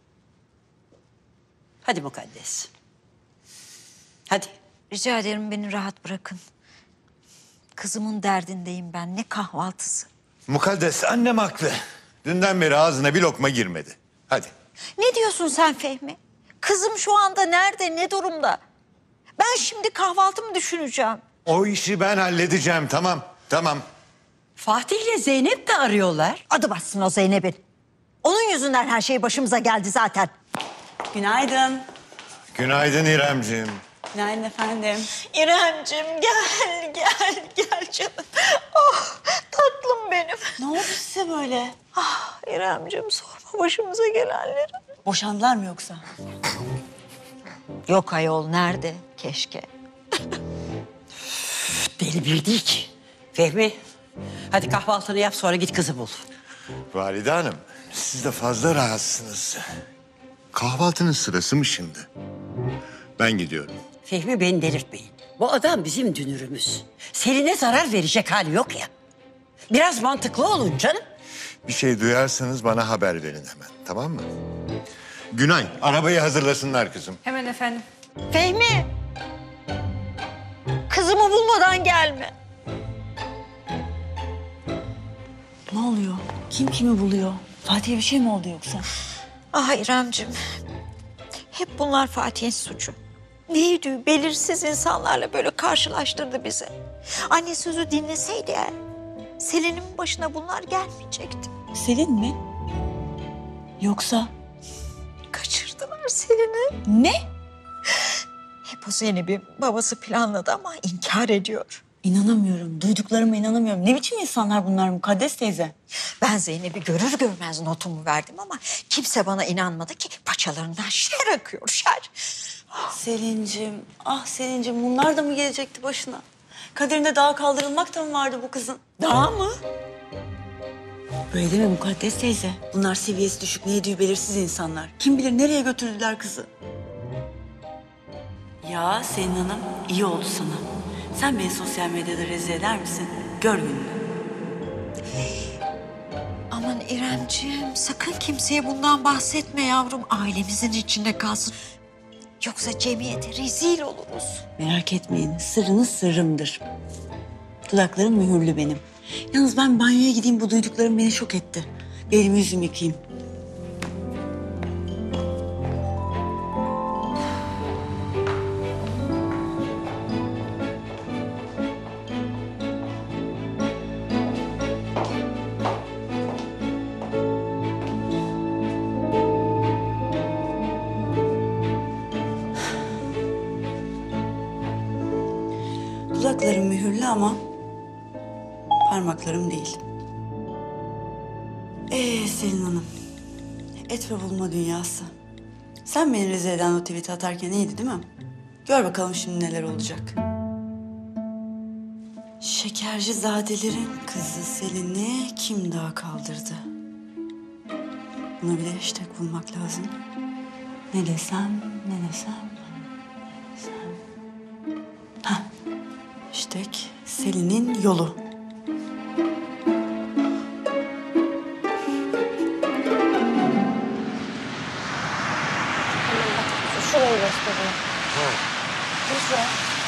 Hadi mukaddes. Hadi. Rica ederim beni rahat bırakın. Kızımın derdindeyim ben. Ne kahvaltısı? Mukaddes annem haklı. Dünden beri ağzına bir lokma girmedi. Hadi. Ne diyorsun sen Fehmi? Kızım şu anda nerede, ne durumda? Ben şimdi kahvaltımı düşüneceğim. O işi ben halledeceğim, tamam. Tamam. Fatih ile Zeynep de arıyorlar. Adı bassın o Zeynep'in. Onun yüzünden her şey başımıza geldi zaten. Günaydın. Günaydın İremciğim. Günaydın efendim. İremciğim gel canım. Oh tatlım benim. Ne oldu size böyle? Ah İremciğim sorma başımıza gelenleri. Boşandılar mı yoksa? Yok ayol nerede? Keşke. Deli bir değil ki. Fehmi, hadi kahvaltını yap sonra git kızı bul. Valide Hanım, siz de fazla rahatsınız. Kahvaltının sırası mı şimdi? Ben gidiyorum. Fehmi beni delirtmeyin. Bu adam bizim dünürümüz. Selin'e zarar verecek hali yok ya. Biraz mantıklı olun canım. Bir şey duyarsanız bana haber verin hemen, tamam mı? Günay, arabayı hazırlasınlar kızım. Hemen efendim. Fehmi. Kızımı bulmadan gelme. Ne oluyor? Kim kimi buluyor? Fatih'e bir şey mi oldu yoksa? Ah İremciğim. Hep bunlar Fatih'in suçu. Neydi belirsiz insanlarla böyle karşılaştırdı bizi. Anne sözü dinleseydi eğer Selin'in başına bunlar gelmeyecekti. Selin mi? Yoksa? Kaçırdılar Selin'i. Ne? Hep o Zeynep'i babası planladı ama inkar ediyor. İnanamıyorum. Duyduklarıma inanamıyorum. Ne biçim insanlar bunlar Mukaddes teyze? Ben Zeynep'i görür görmez notumu verdim ama kimse bana inanmadı ki paçalarından şer akıyor şer. Selin'cim, ah Selin'cim bunlar da mı gelecekti başına? Kaderinde dağa kaldırılmak da mı vardı bu kızın? Dağ mı? Böyle deme Mukaddes teyze. Bunlar seviyesi düşük, ne ediyor belirsiz insanlar. Kim bilir nereye götürdüler kızı. Ya Selin Hanım, iyi oldu sana. Sen beni sosyal medyada rezil eder misin? Gör gününü. Aman İremciğim, sakın kimseye bundan bahsetme yavrum. Ailemizin içinde kalsın. Yoksa cemiyete rezil oluruz. Merak etmeyin, sırrınız sırrımdır. Dudaklarım mühürlü benim. Yalnız ben banyoya gideyim, bu duyduklarım beni şok etti. Bir elimi yüzümü yıkayayım. Dudaklarım mühürlü ama parmaklarım değil. Selin Hanım, et ve bulma dünyası. Sen beni rezil eden o tweet'i atarken iyiydi değil mi? Gör bakalım şimdi neler olacak. Şekercizadelerin kızı Selin'i kim daha kaldırdı? Buna bir de hashtag bulmak lazım. Ne desem, ne desem. Hah. Hashtag Selin'in yolu. Şurayı göstereyim. Güzel.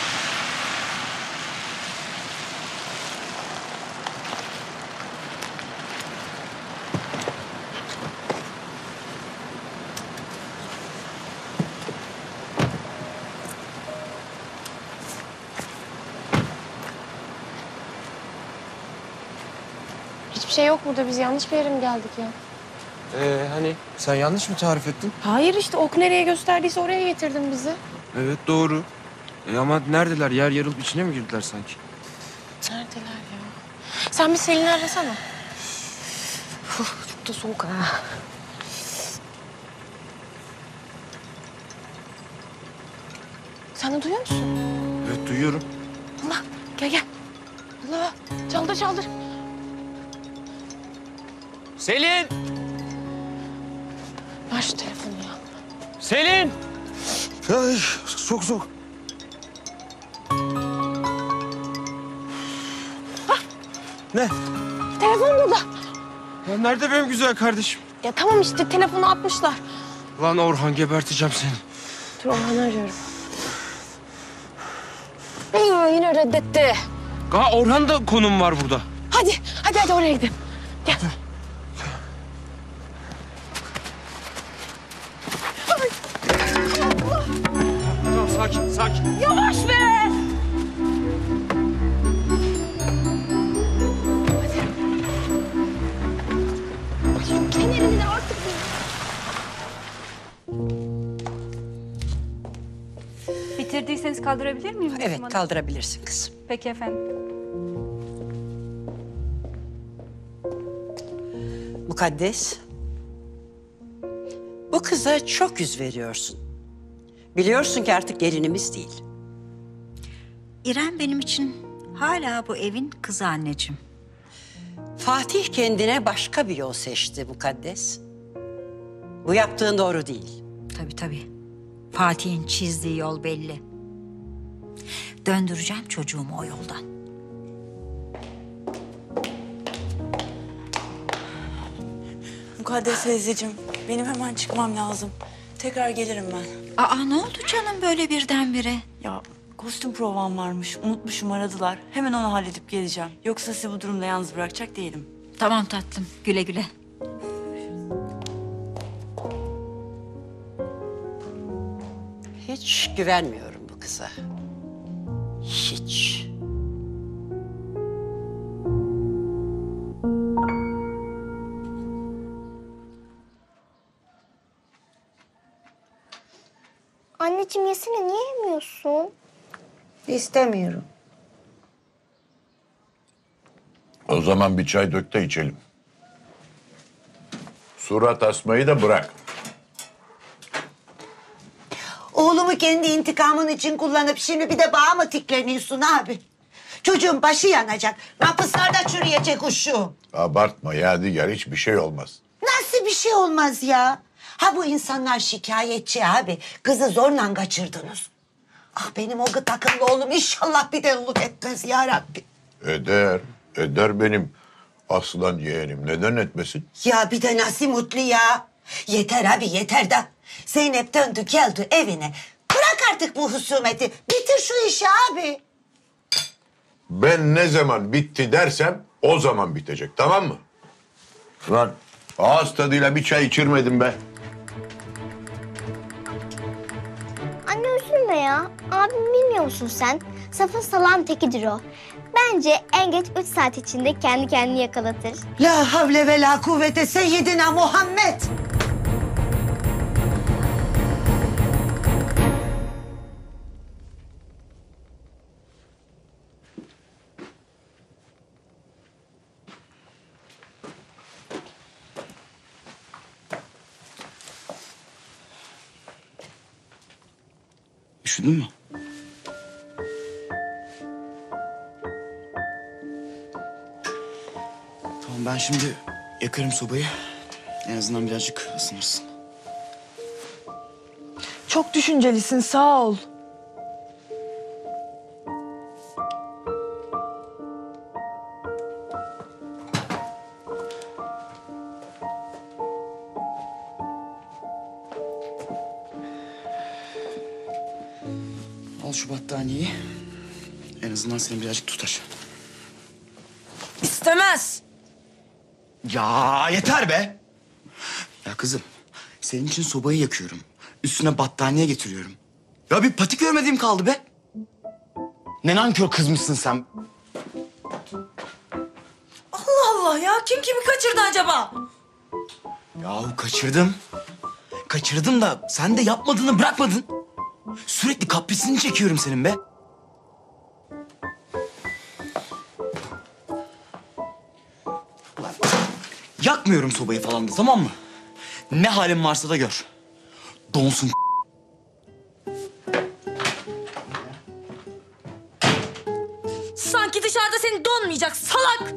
Hiçbir şey yok burada. Biz yanlış bir yere mi geldik ya? Hani sen yanlış mı tarif ettin? Hayır işte ok nereye gösterdiyse oraya getirdin bizi. Evet doğru. Ama neredeler? Yer yarılıp içine mi girdiler sanki? Neredeler ya? Sen bir Selin'i arasana. Çok da soğuk ha. Sen de duyuyor musun? Evet duyuyorum. Allah gel gel. Allah çaldır çaldır. Selin! Ver şu telefonu ya. Selin! Ay, çok soğuk. Ne? Telefon burada. Ya nerede benim güzel kardeşim? Ya tamam işte telefonu atmışlar. Lan Orhan geberteceğim seni. Dur Orhan'ı arıyorum. Yine reddetti. Orhan da konum var burada. Hadi oraya gidelim. Gel. Tamam sakin. Yavaş be. Şu kemerini de artık. Bitirdiyseniz kaldırabilir miyim? Evet, kaldırabilirsin kızım. Peki efendim. Mukaddes, bu kıza çok yüz veriyorsun. Biliyorsun ki artık gelinimiz değil. İrem benim için hala bu evin kızı anneciğim. Fatih kendine başka bir yol seçti Mukaddes. Bu yaptığın doğru değil. Tabii. Fatih'in çizdiği yol belli. Döndüreceğim çocuğumu o yoldan. Mukaddes teyzeciğim, benim hemen çıkmam lazım. Tekrar gelirim ben. Aa ne oldu canım böyle birdenbire? Ya kostüm provam varmış. Unutmuşum, aradılar. Hemen onu halledip geleceğim. Yoksa sizi bu durumda yalnız bırakacak değilim. Tamam tatlım, güle güle. Hiç güvenmiyorum bu kıza. Hiç. Anneciğim yesene, niye yemiyorsun? İstemiyorum. O zaman bir çay dök de içelim. Surat asmayı da bırak. Oğlumu kendi intikamın için kullanıp şimdi bir de bağa mı tikleniyorsun abi? Çocuğun başı yanacak. Kapıslarda çürüyecek uşu. Abartma Yadigar, hiçbir şey olmaz. Nasıl bir şey olmaz ya? Ha bu insanlar şikayetçi abi. Kızı zorla kaçırdınız. Ah benim o gıt akıllı oğlum inşallah bir delilik etmez ya Rabbi. Eder benim aslan yeğenim. Neden etmesin? Ya bir de nasıl mutlu ya. Yeter abi yeter de. Zeynep döndü geldi evine. Bırak artık bu husumeti. Bitir şu işi abi. Ben ne zaman bitti dersem o zaman bitecek, tamam mı? Lan ağız tadıyla bir çay içirmedim be. Anne üzülme ya. Abim bilmiyor musun sen? Safın salan tekidir o. Bence en geç 3 saat içinde kendi kendini yakalatır. La havle ve la kuvvete seyyidina Muhammed. Üşüdün mü? Tamam ben şimdi yakarım sobayı. En azından birazcık ısınırsın. Çok düşüncelisin sağ ol. Al şu battaniyeyi. En azından seni birazcık tutar. İstemez. Ya yeter be. Ya kızım senin için sobayı yakıyorum. Üstüne battaniye getiriyorum. Ya bir patik görmediğim kaldı be. Ne nankör kızmışsın sen. Allah Allah ya kim kimi kaçırdı acaba? Yahu kaçırdım. Kaçırdım da sen de yapmadığını bırakmadın. Sürekli kaprisini çekiyorum senin be. Ulan, yakmıyorum sobayı falan da tamam mı? Ne halin varsa da gör. Donsun. Sanki dışarıda seni donmayacak salak.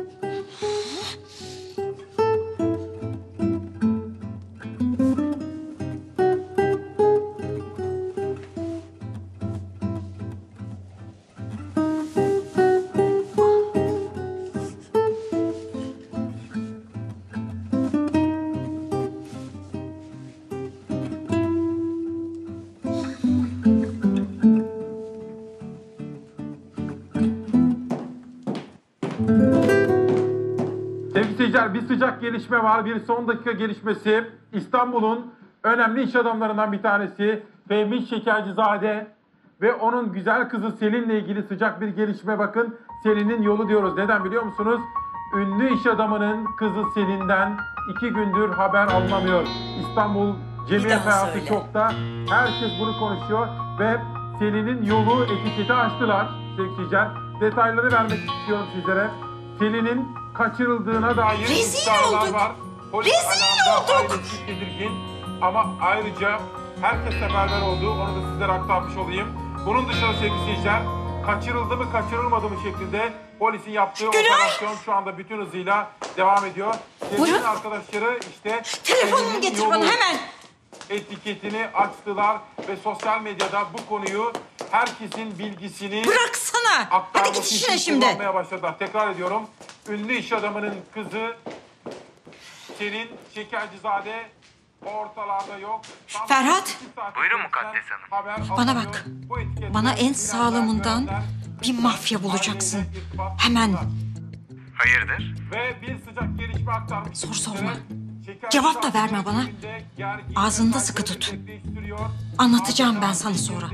Sevgili seyirciler, bir sıcak gelişme var. Bir son dakika gelişmesi. İstanbul'un önemli iş adamlarından bir tanesi Fehmi Şekercizade ve onun güzel kızı Selin'le ilgili sıcak bir gelişme. Bakın, Selin'in yolu diyoruz. Neden biliyor musunuz? Ünlü iş adamının kızı Selin'den 2 gündür haber alınamıyor. İstanbul cemiyet hayatı şokta. Herkes bunu konuşuyor ve Selin'in yolu etiketi açtılar sevgili seyirciler. Detayları vermek istiyorum sizlere. Selin'in kaçırıldığına dair iddialar var. Polis alarmda, ailesi tedirgin. Ama ayrıca herkes seferber oldu. Onu da sizlere aktarmış olayım. Bunun dışında sevgili seyirciler, kaçırıldı mı kaçırılmadı mı şeklinde polisin yaptığı operasyon şu anda bütün hızıyla devam ediyor. Selin'in arkadaşları işte telefonumu getir bana hemen. Etiketini açtılar ve sosyal medyada bu konuyu herkesin bilgisini bıraksana. Hadi git işine şimdi. Kullanmaya başladılar. Tekrar ediyorum. Ünlü iş adamının kızı Selin Şekercizade ortalarda yok. Ferhat. Buyurun Mukaddes Hanım. Bana bak. Bana en sağlamından bir mafya bulacaksın. Hemen. Hayırdır? Ve bir sıcak gelişme aktarmış. Soru sorma. Cevap da verme bana. Ağzını da sıkı tut. Anlatacağım ben sana sonra.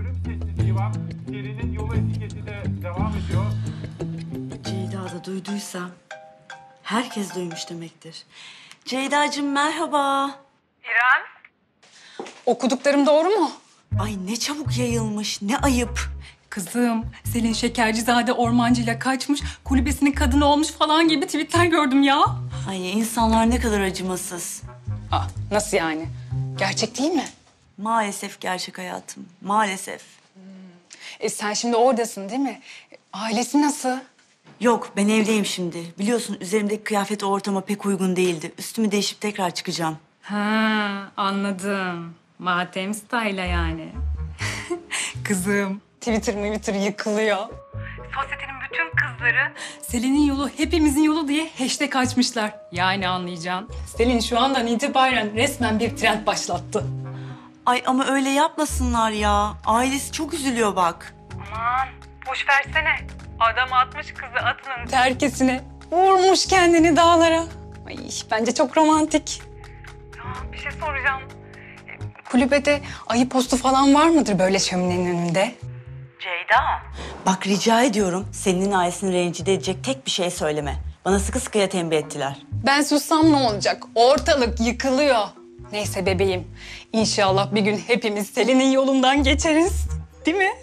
Selin'in yolu etiketi de devam ediyor. Ceyda da duyduysa herkes duymuş demektir. Ceyda'cığım merhaba. İrem. Okuduklarım doğru mu? Ay ne çabuk yayılmış, ne ayıp. Kızım, Selin Şekercizade ormancıyla kaçmış, kulübesinin kadını olmuş falan gibi tweetler gördüm ya. Ay insanlar ne kadar acımasız. Nasıl yani? Gerçek değil mi? Maalesef gerçek hayatım, maalesef. Sen şimdi oradasın değil mi? Ailesi nasıl? Yok, ben evdeyim şimdi. Biliyorsun üzerimdeki kıyafet o ortama pek uygun değildi. Üstümü değişip tekrar çıkacağım. Ha, anladım. Matem style'a yani. Kızım, Twitter yıkılıyor. Sosyetenin bütün kızları Selin'in yolu hepimizin yolu diye hashtag açmışlar. Yani anlayacaksın. Selin şu andan itibaren resmen bir trend başlattı. Ay ama öyle yapmasınlar ya. Ailesi çok üzülüyor bak. aman boş versene. Adam atmış kızı atının Terkesine vurmuş kendini dağlara. Ay, bence çok romantik. Bir şey soracağım. Kulübede ayı postu falan var mıdır böyle şöminenin önünde? Ceyda. Bak rica ediyorum senin ailesini rencide edecek tek bir şey söyleme. Bana sıkı sıkıya tembih ettiler. Ben sussam ne olacak? Ortalık yıkılıyor. Neyse bebeğim. İnşallah bir gün hepimiz Selin'in yolundan geçeriz. Değil mi?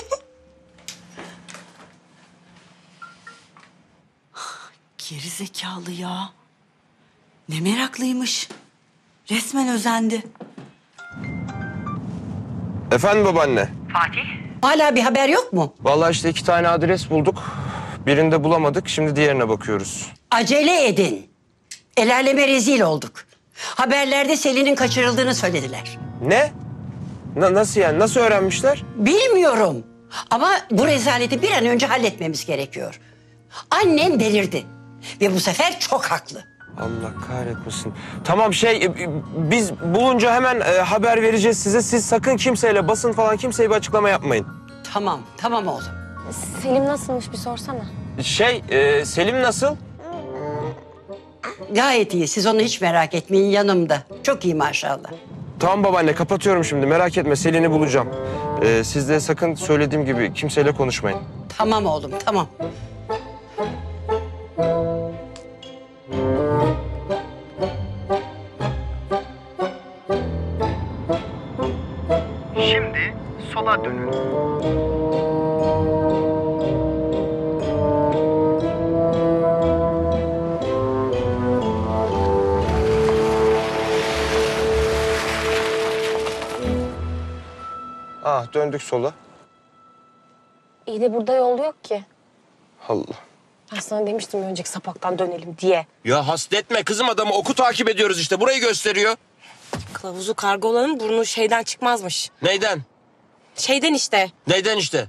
Geri zekalı ya. Ne meraklıymış. Resmen özendi. Efendim babaanne? Hala bir haber yok mu? Vallahi işte 2 tane adres bulduk. Birinde bulamadık. Şimdi diğerine bakıyoruz. Acele edin. El aleme rezil olduk. Haberlerde Selin'in kaçırıldığını söylediler. Ne? Nasıl yani? Nasıl öğrenmişler? Bilmiyorum. Ama bu rezaleti bir an önce halletmemiz gerekiyor. Annen delirdi. Ve bu sefer çok haklı. Allah kahretmesin. Tamam biz bulunca hemen haber vereceğiz size. Siz sakın kimseyle, basın falan kimseye bir açıklama yapmayın. Tamam oğlum. Selim nasılmış bir sorsana. Selim nasıl? Gayet iyi. Siz onu hiç merak etmeyin, yanımda. Çok iyi maşallah. Tamam babaanne, kapatıyorum şimdi. Merak etme, Selin'i bulacağım. Siz de sakın söylediğim gibi kimseyle konuşmayın. Tamam oğlum, tamam. Şimdi sola dönün. Döndük sola. İyi de burada yol yok ki. Allah. Ben sana demiştim önceki sapaktan dönelim diye. Ya hasretme kızım, adamı oku takip ediyoruz işte. Burayı gösteriyor. Kılavuzu karga olanın burnu şeyden çıkmazmış. Neyden? Şeyden işte. Neyden işte?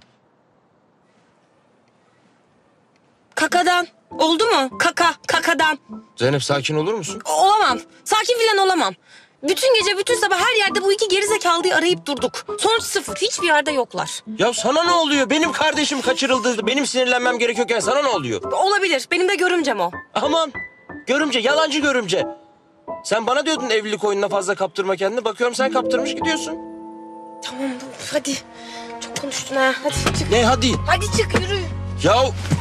Kakadan. Oldu mu? Kakadan. Zeynep sakin olur musun? Olamam. Sakin filan olamam. Bütün gece, bütün sabah her yerde bu iki gerizekalıyı arayıp durduk. Sonuç sıfır. Hiçbir yerde yoklar. Ya sana ne oluyor? Benim kardeşim kaçırıldı. Benim sinirlenmem gerekiyorken sana ne oluyor? Olabilir. Benim de görümcem o. Aman. Görümce, yalancı görümce. Sen bana diyordun evlilik oyununa fazla kaptırma kendini. Bakıyorum sen kaptırmış gidiyorsun. Tamam hadi. Çok konuştun ha. Hadi çık. Ne hadi? Hadi çık yürü. Ya.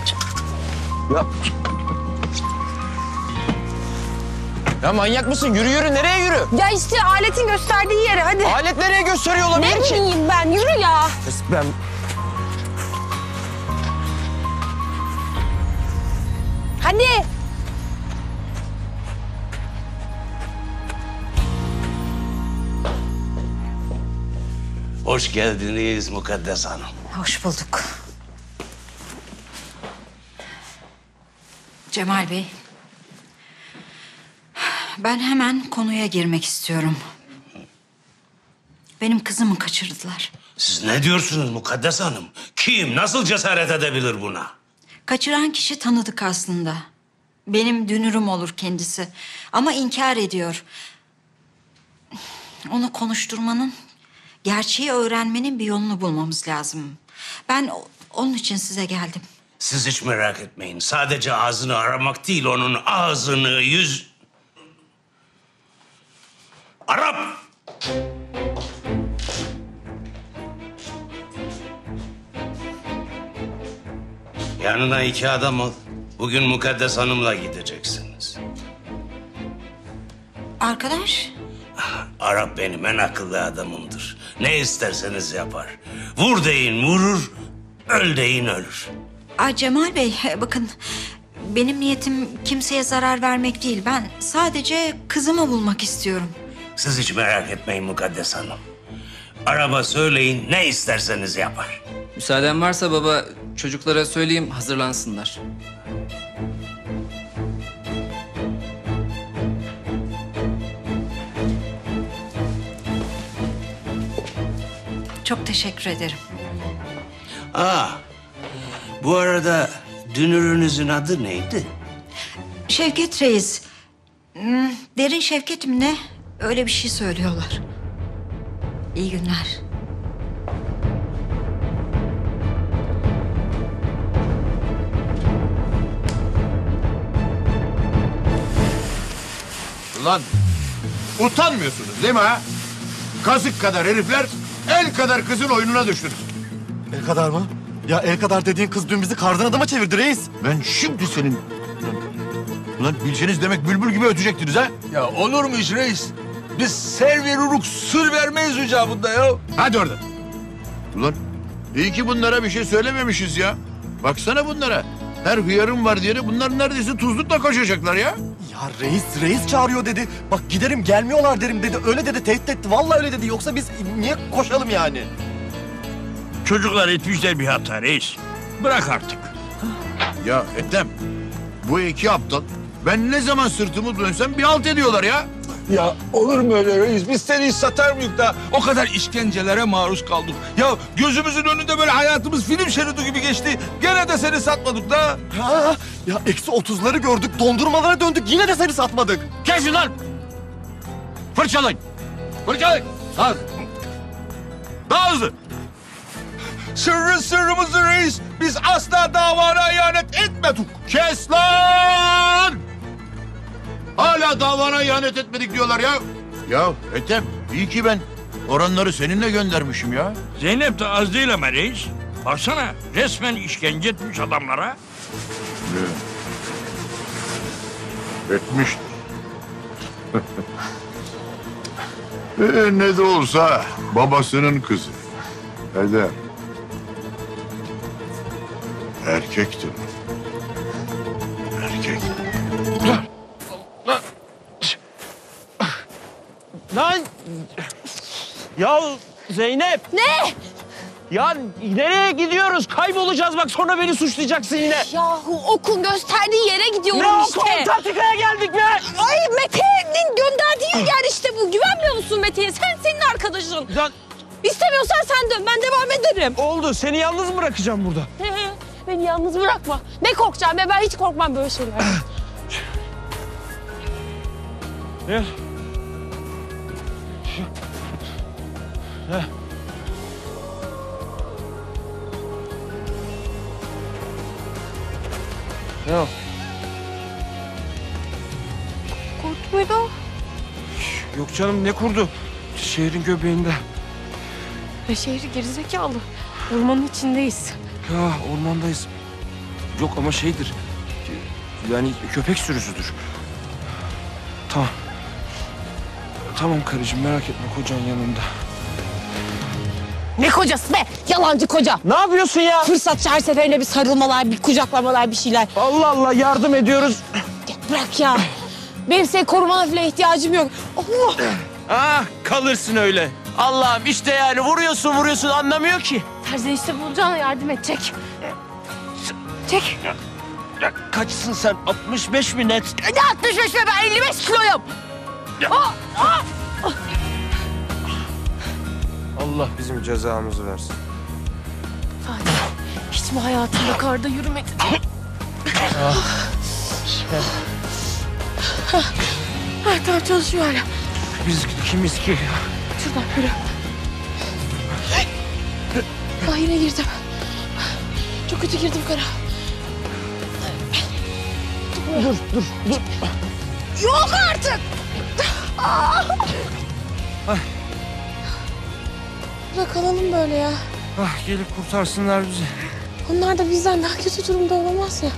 Ya manyak mısın? Yürü nereye yürü? Ya işte aletin gösterdiği yere hadi. Alet nereye gösteriyor olabilir ki? Ne bileyim ben, yürü ya. Ben... Hadi. Hoş geldiniz Mukaddes Hanım. Hoş bulduk. Cemal Bey, ben hemen konuya girmek istiyorum. Benim kızımı kaçırdılar. Siz ne diyorsunuz Mukaddes Hanım? Kim, nasıl cesaret edebilir buna? Kaçıran kişi tanıdık aslında. Benim dünürüm olur kendisi. Ama inkar ediyor. Onu konuşturmanın, gerçeği öğrenmenin bir yolunu bulmamız lazım. Ben onun için size geldim. Siz hiç merak etmeyin. Sadece ağzını aramak değil, onun ağzını, Arap! Yanına 2 adam al. Bugün Mukaddes Hanım'la gideceksiniz. Arkadaş? Arap benim en akıllı adamımdır. Ne isterseniz yapar. Vur deyin vurur, öl deyin ölür. Cemal Bey, bakın benim niyetim kimseye zarar vermek değil. Ben sadece kızımı bulmak istiyorum. Siz hiç merak etmeyin Mukaddes Hanım. Araba söyleyin, ne isterseniz yapar. Müsaaden varsa baba, Çocuklara söyleyeyim hazırlansınlar. Çok teşekkür ederim. Bu arada dünürünüzün adı neydi? Şevket Reis. Derin Şevket mi ne? Öyle bir şey söylüyorlar. İyi günler. Ulan utanmıyorsunuz değil mi ha? Kazık kadar herifler el kadar kızın oyununa düştünüz. El kadar mı? Ya el kadar dediğin kız dün bizi kardan adama çevirdi reis. Ben şimdi senin... Ulan bilseniz demek bülbül gibi ötecektiniz ha? Ya olur mu iş reis? Biz ser veriruk sır vermeyiz icabında ya. Hadi oradan. Ulan iyi ki bunlara bir şey söylememişiz ya. Baksana bunlara. Her hıyarım var diye de bunlar neredeyse tuzlukla koşacaklar ya. Ya reis çağırıyor dedi. Bak giderim gelmiyorlar derim dedi. Öyle dedi, tehdit etti. Vallahi öyle dedi. Yoksa biz niye koşalım yani? Çocuklar etmişler bir hata reis. Bırak artık. Ya Ethem, bu iki aptal ben ne zaman sırtımı dönsem bir halt ediyorlar ya. Ya olur mu öyle reis? Biz seni hiç satar mıyız da? O kadar işkencelere maruz kaldık. Ya gözümüzün önünde böyle hayatımız film şeridi gibi geçti. Gene de seni satmadık da. Ha, ya eksi 30'ları gördük, dondurmalara döndük. Yine de seni satmadık. Kesin lan! Fırçalayın! Fırçalayın! Daha hızlı! Daha hızlı! Sırrımızı reis. Biz asla davana ihanet etmedik. Kes lan! Hala davana ihanet etmedik diyorlar ya. Ya Ethem, iyi ki ben oranları seninle göndermişim ya. Zeynep de az değil ama reis. Baksana resmen işkence etmiş adamlara. Etmiştir. Ne de olsa babasının kızı. Eder. Erkektir. Erkek. Lan! Ya Zeynep! Ne? Ya nereye gidiyoruz? Kaybolacağız bak sonra beni suçlayacaksın yine. Yahu okul gösterdiği yere gidiyorum Ne işte. okul? Antarktika'ya geldik be! Ay Mete'nin gönderdiği yer işte bu. Güvenmiyor musun Mete'ye? Senin arkadaşın. Ya... İstemiyorsan sen dön. Ben devam ederim. Oldu. Seni yalnız mı bırakacağım burada? Beni yalnız bırakma. Ne korkacağım ya? Ben hiç korkmam böyle şeylerden. Gel. Ya. Kurt muydu o? Yok canım ne kurdu? Şehrin göbeğinde. Ne şehri gerizekalı. Ormanın içindeyiz. Ya ormandayız. Yok ama şeydir. Yani köpek sürüsüdür. Tamam. Tamam karıcığım merak etme kocan yanında. Ne kocası be? Yalancı koca. Ne yapıyorsun ya? Fırsatçı her seferinde bir sarılmalar, bir kucaklamalar, bir şeyler. Allah Allah yardım ediyoruz. Bırak ya. Benim seni korumana falan ihtiyacım yok. Allah. Ah kalırsın öyle. Allah'ım işte yani vuruyorsun anlamıyor ki. Terzi işte bulacağına yardım et. Çek. Çek. Ya kaçsın sen? 65 mi net? Ne 65 be? Ben 55 kiloyum. Allah bizim cezamızı versin. Fatih, hiç mi hayatında karda yürümedin? Tamam çalışıyor hala. Biz kimiz ki? Şuradan yürü. Yine girdim. Çok kötü girdim kara. Dur. Yok artık. Burada kalalım böyle ya. Ah gelip kurtarsınlar bizi. Onlar da bizden daha kötü durumda olamaz ya.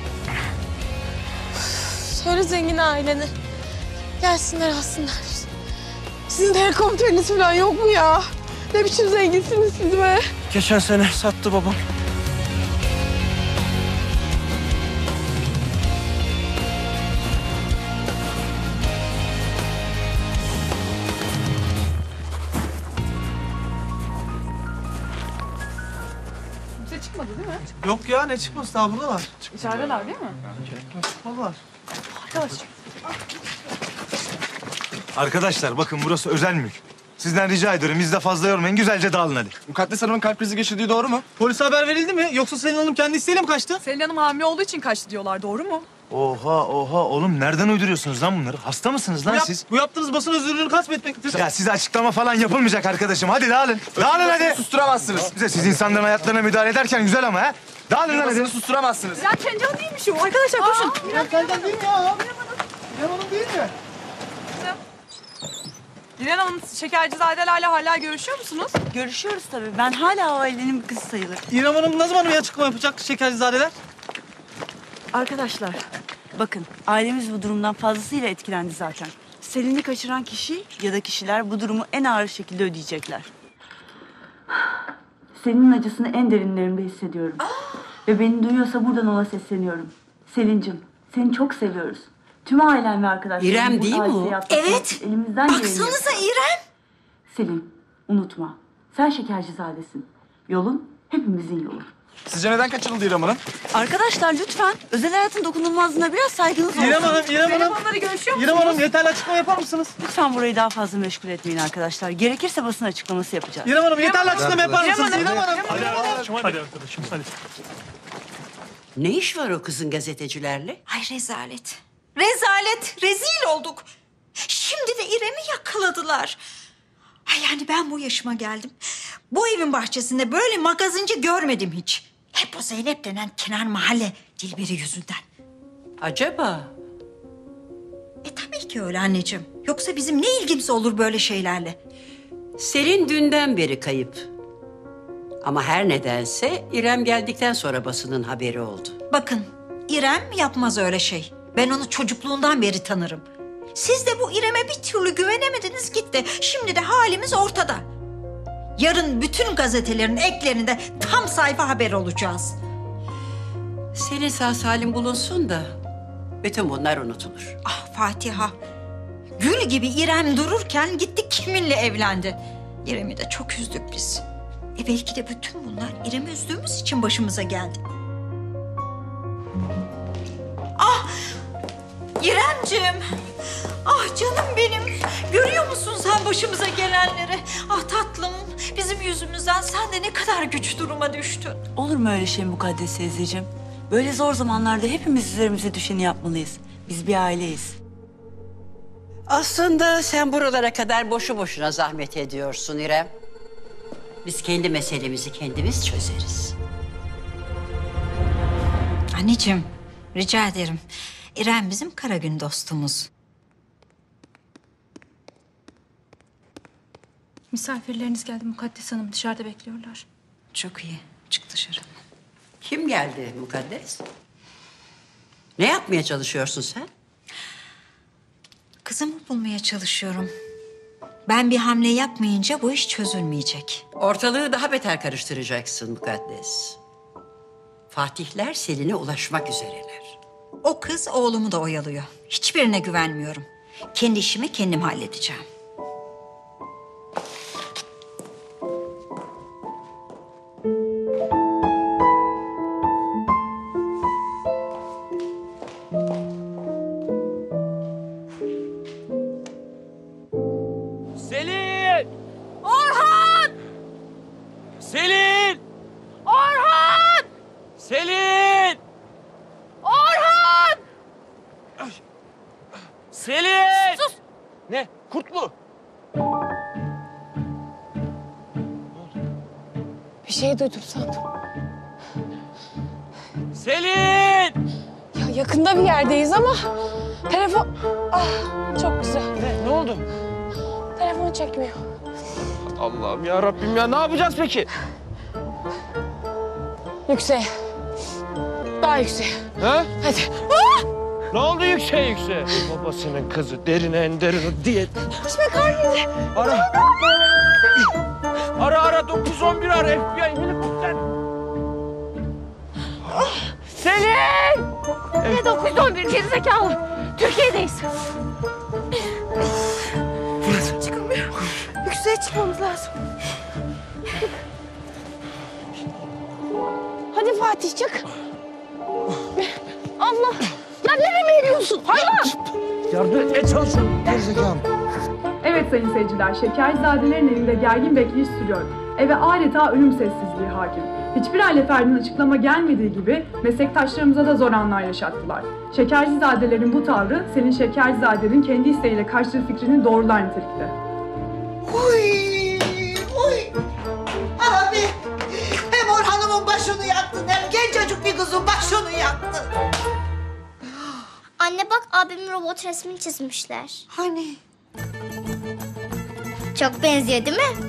Söyle zengin ailene. Gelsinler alsınlar. Sizin de helikopteriniz falan yok mu ya? Ne biçim zenginsiniz siz be? Geçen sene sattı babam. Kimse çıkmadı değil mi? mi? Yok ya ne çıkması daha buradalar. İçerideler değil mi? Çıkmadılar. Arkadaşlar. Arkadaşlar bakın burası özel mülk. Sizden rica ediyorum biz de fazla yormayın güzelce dağılın hadi. Mukaddes Hanım'ın kalp krizi geçirdiği doğru mu? Polise haber verildi mi? Yoksa Selin Hanım kendi isteğiyle mi kaçtı? Selin Hanım hamile olduğu için kaçtı diyorlar. Doğru mu? Oha oğlum nereden uyduruyorsunuz lan bunları? Hasta mısınız lan siz? Bu yaptığınız basın özürlüğünü gasp etmektir. Ya size açıklama falan yapılmayacak arkadaşım. Hadi dağılın. Dağılın hadi. Susturamazsınız. Siz insanların hayatlarına müdahale ederken güzel ama ha. Dağılın lan hadi. Susturamazsınız. Ya Kencan değilmiş o. Arkadaşlar koşun. İrem Kencan değil mi ya? İrem Hanım değil mi? İrem Hanım, Şekercizadelerle hala görüşüyor musunuz? Görüşüyoruz tabii. Ben hala o ailenin bir kızı sayılır. İrem Hanım ne zaman bir açıklama yapacak Şekercizadeler? Arkadaşlar, bakın ailemiz bu durumdan fazlasıyla etkilendi zaten. Selin'i kaçıran kişi ya da kişiler bu durumu en ağır şekilde ödeyecekler. Selin'in acısını en derinlerimde hissediyorum. Ve beni duyuyorsa buradan ona sesleniyorum. Selin'cim, seni çok seviyoruz. Tüm ailem ve arkadaşlarım... İrem değil mi o? Evet. Elimizden Baksanıza İrem. Selin, unutma. Sen Şekercizadesin. Yolun hepimizin yolu. Sizce neden kaçırıldı İrem Hanım? Arkadaşlar lütfen özel hayatın dokunulmazlığına biraz saygınız olsun. İrem Hanım. Telefonları görüşüyor musunuz? İrem Hanım yeterli açıklama yapar mısınız? Lütfen burayı daha fazla meşgul etmeyin arkadaşlar. Gerekirse basın açıklaması yapacağız. İrem Hanım yeterli açıklama yapar mısınız? İrem Hanım. Hadi arkadaşım hadi. Ne iş var o kızın gazetecilerle? Ay rezalet. Rezalet. Rezil olduk. Şimdi de İrem'i yakaladılar. Ay yani ben bu yaşıma geldim. Bu evin bahçesinde böyle magazinci görmedim hiç. Hep o Zeynep denen kenar mahalle Dilberi yüzünden. Acaba? Tabii ki öyle anneciğim. Yoksa bizim ne ilgimiz olur böyle şeylerle? Selin dünden beri kayıp. Ama her nedense İrem geldikten sonra basının haberi oldu. Bakın İrem yapmaz öyle şey. Ben onu çocukluğundan beri tanırım. Siz de bu İrem'e bir türlü güvenemediniz gitti. Şimdi de halimiz ortada. Yarın bütün gazetelerin eklerinde tam sayfa haber olacağız. Selin sağ salim bulunsun da bütün bunlar unutulur. Ah Fatiha. Gül gibi İrem dururken gitti kiminle evlendi. İrem'i de çok üzdük biz. Belki de bütün bunlar İrem'i üzdüğümüz için başımıza geldi. Ah! İremciğim! Ah canım benim! Görüyor musun sen başımıza gelenleri? Ah tatlım! Bizim yüzümüzden sen de ne kadar güç duruma düştün. Olur mu öyle şey Mukaddes teyzeciğim? Böyle zor zamanlarda hepimiz üzerimize düşeni yapmalıyız. Biz bir aileyiz. Aslında sen buralara kadar boşu boşuna zahmet ediyorsun İrem. Biz kendi meselemizi kendimiz çözeriz. Anneciğim, rica ederim. İrem bizim kara gün dostumuz. Misafirleriniz geldi Mukaddes Hanım. Dışarıda bekliyorlar. Çok iyi. Çık dışarı. Kim geldi Mukaddes? Ne yapmaya çalışıyorsun sen? Kızımı bulmaya çalışıyorum. Ben bir hamle yapmayınca bu iş çözülmeyecek. Ortalığı daha beter karıştıracaksın Mukaddes. Fatihler Selin'e ulaşmak üzereler. O kız oğlumu da oyalıyor. Hiçbirine güvenmiyorum. Kendi işimi kendim halledeceğim. Selin! Orhan! Selin! Orhan! Selin! Orhan! Selin! Sus! Ne? Kurt mu? Bir şey duydum sandım. Selin! Ya yakında bir yerdeyiz ama telefon... Ah, çok güzel. Ne oldu? Telefon çekmiyor. Allah'ım ya Rabbim ya ne yapacağız peki? Yükseğe. Daha yükseğe. Ha? Hadi. Ne oldu yükseğe? Babasının kızı derine en derine diye. İşte karnıydı. Ara 911 ara FBI helikopter. Selin! Ne 911 gerizekalı. Türkiye'deyiz. Çıkılmıyor. Yükseğe çıkmamız lazım. Hadi Fatih çık. Allah. Ya nereye veriyorsun? Hayvan. Yardım etmeye çalışıyorum. Gerizekalı. Evet sayın seyirciler, Şekercizadelerin evinde gergin bekleyiş sürüyor. Eve adeta ölüm sessizliği hakim. Hiçbir aile ferdinin açıklama gelmediği gibi meslektaşlarımıza da zor anlar yaşattılar. Şekercizadelerin bu tavrı Selin Şekercizade'nin kendi isteğiyle kaçtığı fikrini doğrular nitelikte. Uy. Abi hem Orhan'ımın başını yaktın hem gencecik bir kızın başını yaktın. Anne bak abimin robot resmini çizmişler. Hani? Çok benziyor değil mi?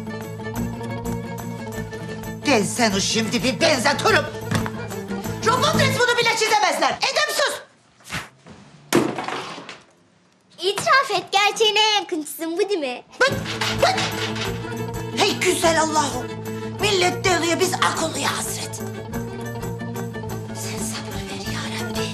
Ben seni şimdi bir benzetirim. Robot resmini bile çizemezler. Edepsiz. İtiraf et, gerçeğine en yakın çizim bu değil mi? Hey güzel Allah'ım. Millet deliye biz akıllıya hasret. Sen sabır ver ya Rabbi.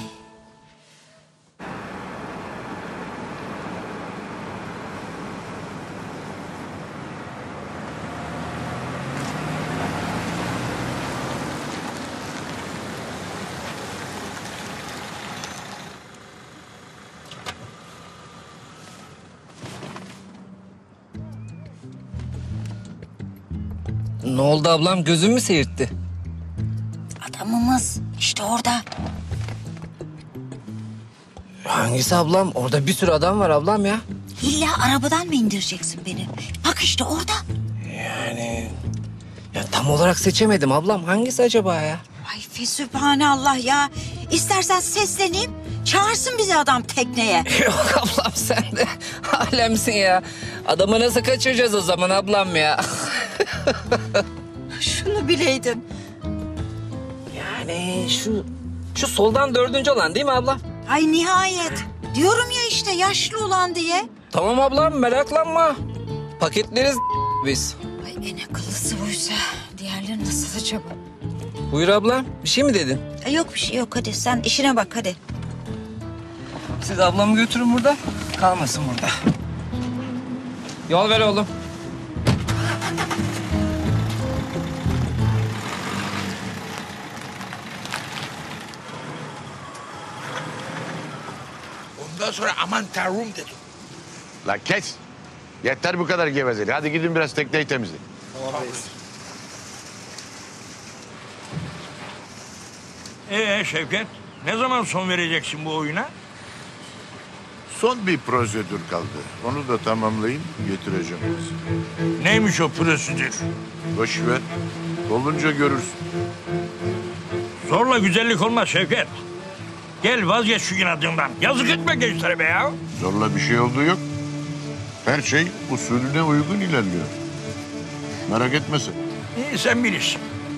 Ne oldu ablam? Gözün mü seyirtti? Adamımız işte orada. Hangisi ablam? Orada bir sürü adam var ablam ya. İlla arabadan mı indireceksin beni? Bak işte orada. Yani... Ya tam olarak seçemedim ablam. Hangisi acaba ya? Ay fesübhanallah ya. İstersen sesleneyim. Çağırsın bizi adam tekneye. Yok ablam sen de alemsin ya. Adamı nasıl kaçıracağız o zaman ablam ya? Şunu bileydin. Yani şu soldan 4. olan değil mi abla? Ay nihayet. Diyorum ya işte yaşlı olan diye. Tamam ablam meraklanma. Paketleriz biz. Ay en akıllısı buysa. Diğerleri nasıl acaba? Buyur ablam. Bir şey mi dedin? Yok bir şey yok, hadi sen işine bak hadi. Siz ablamı götürün burada. Kalmasın burada. Yol ver oğlum. Ondan sonra aman tanrım dedim. La kes. Yeter bu kadar gevezelik. Hadi gidin biraz tekneyi temizleyin. Tamam reis. Şevket, ne zaman son vereceksin bu oyuna? Son bir prosedür kaldı. Onu da tamamlayın, getireceğim size. Neymiş o prosedür? Boş ver. Olunca görürsün. Zorla güzellik olmaz Şevket. Gel vazgeç şu inadından. Yazık etme gençlere be ya. Zorla bir şey olduğu yok. Her şey usulüne uygun ilerliyor. Merak etme sen. İyi sen bilirsin.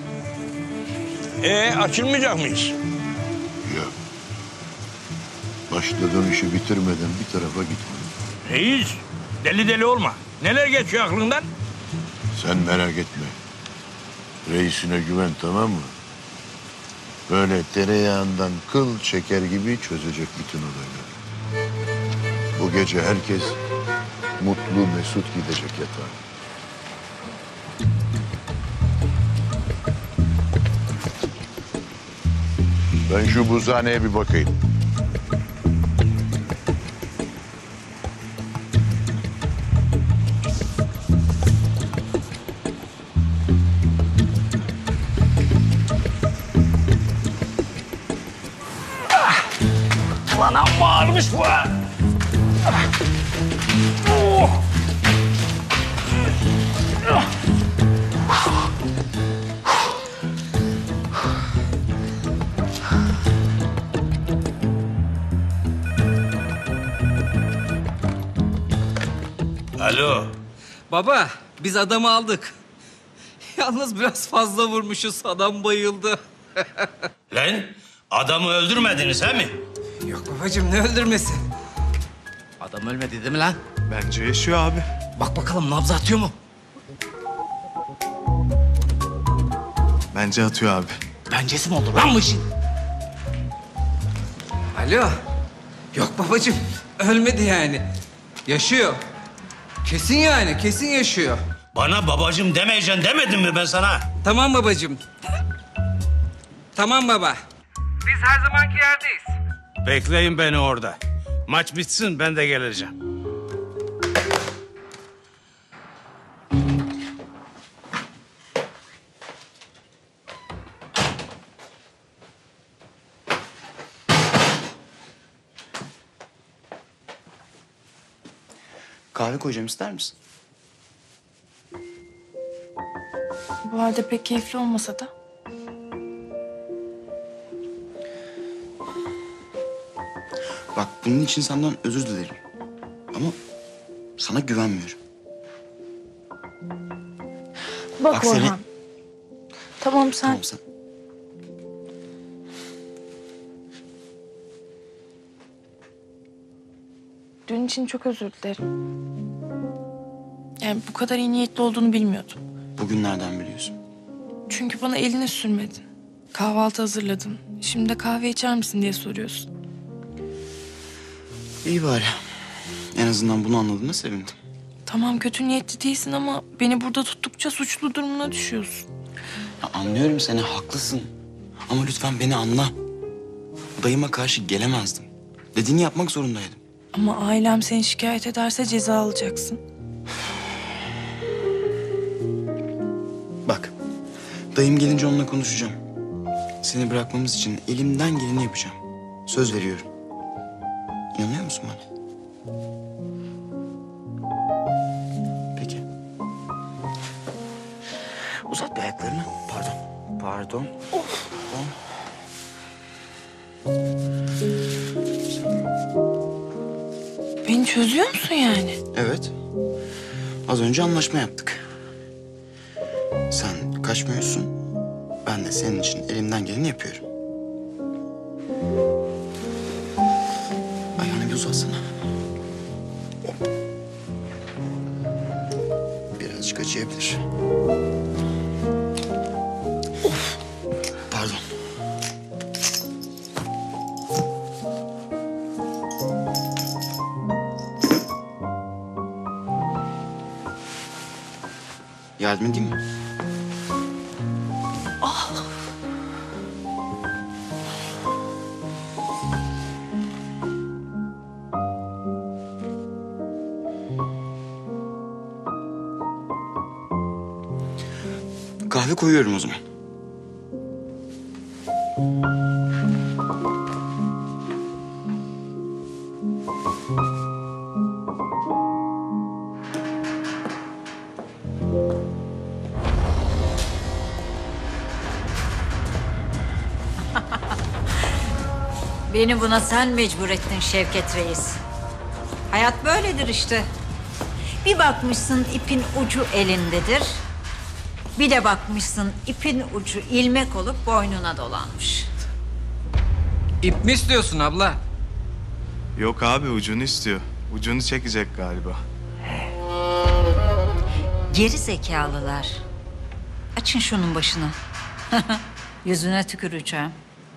Açılmayacak mıyız? Yok. Başladığın işi bitirmeden bir tarafa gitme. Reis, deli deli olma. Neler geçiyor aklından? Sen merak etme. Reisine güven, tamam mı? Böyle tereyağından kıl çeker gibi çözecek bütün olayları. Bu gece herkes mutlu mesut gidecek yatağa. Ben şu buzhaneye bir bakayım. Lan amma ağırmış bu ha. Oh. Alo. Baba biz adamı aldık. Yalnız biraz fazla vurmuşuz. Adam bayıldı. Lan adamı öldürmediniz he mi? Yok babacığım ne öldürmesi? Adam ölmedi değil mi lan? Bence yaşıyor abi. Bak bakalım nabzı atıyor mu? Bence atıyor abi. Bencesi mi olur lan bu işin? Alo. Yok babacığım ölmedi yani. Yaşıyor. Kesin yani kesin yaşıyor. Bana babacığım demeyeceksin demedim mi ben sana? Tamam babacığım. Tamam baba. Biz her zamanki yerdeyiz. Bekleyin beni orada. Maç bitsin ben de geleceğim. Kahve koyacağım, ister misin? Bu halde pek keyifli olmasa da. Bak bunun için senden özür dilerim. Ama sana güvenmiyorum. Bak seni- Orhan. Tamam sen. Tamam sen. Dün için çok özür dilerim. Yani bu kadar iyi niyetli olduğunu bilmiyordum. Bugün nereden biliyorsun? Çünkü bana elini sürmedin. Kahvaltı hazırladın. Şimdi de kahve içer misin diye soruyorsun. İyi bari. En azından bunu anladığına sevindim. Tamam kötü niyetli değilsin ama beni burada tuttukça suçlu durumuna düşüyorsun. Ya anlıyorum seni, haklısın. Ama lütfen beni anla. Dayıma karşı gelemezdim. Dediğini yapmak zorundaydım. Ama ailem seni şikayet ederse ceza alacaksın. Bak, dayım gelince onunla konuşacağım. Seni bırakmamız için elimden geleni yapacağım. Söz veriyorum. İnanıyor musun bana? Peki. Uzat bir ayaklarını. Pardon. Pardon. Beni çözüyor musun yani? Evet. Az önce anlaşma yaptık. Sen kaçmıyorsun. Ben de senin için elimden geleni yapıyorum. Ayağını bir uzatsana. Hop. Birazcık acıyabilir. Of. Pardon. Yardım edeyim mi? Kahve koyuyorum o zaman. Beni buna sen mecbur ettin Şevket Reis. Hayat böyledir işte. Bir bakmışsın ipin ucu elindedir. Bir de bakmışsın ipin ucu ilmek olup boynuna dolanmış. İp mi istiyorsun abla? Yok abi, ucunu istiyor. Ucunu çekecek galiba. Geri zekalılar. Açın şunun başını. Yüzüne tüküreceğim.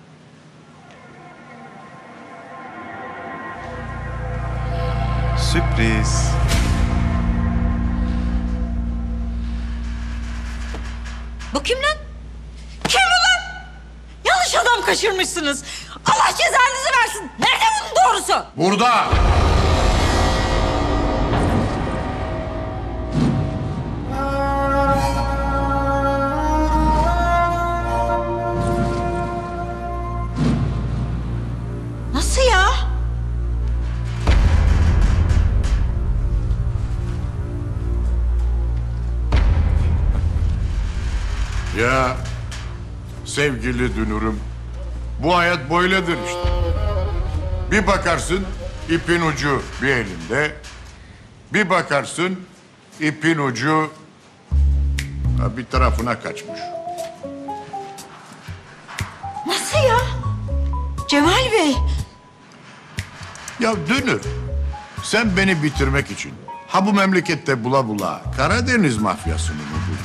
Sürpriz. Bu kim lan? Kim bu lan? Yanlış adam kaçırmışsınız. Allah cezanızı versin. Nerede bunun doğrusu? Burada. Nasıl ya? Ya sevgili dünürüm, bu hayat böyledir işte. Bir bakarsın ipin ucu bir elinde, bir bakarsın ipin ucu bir tarafına kaçmış. Nasıl ya? Cemal Bey. Ya dünür, sen beni bitirmek için ha bu memlekette bula bula Karadeniz mafyasını mı buldun?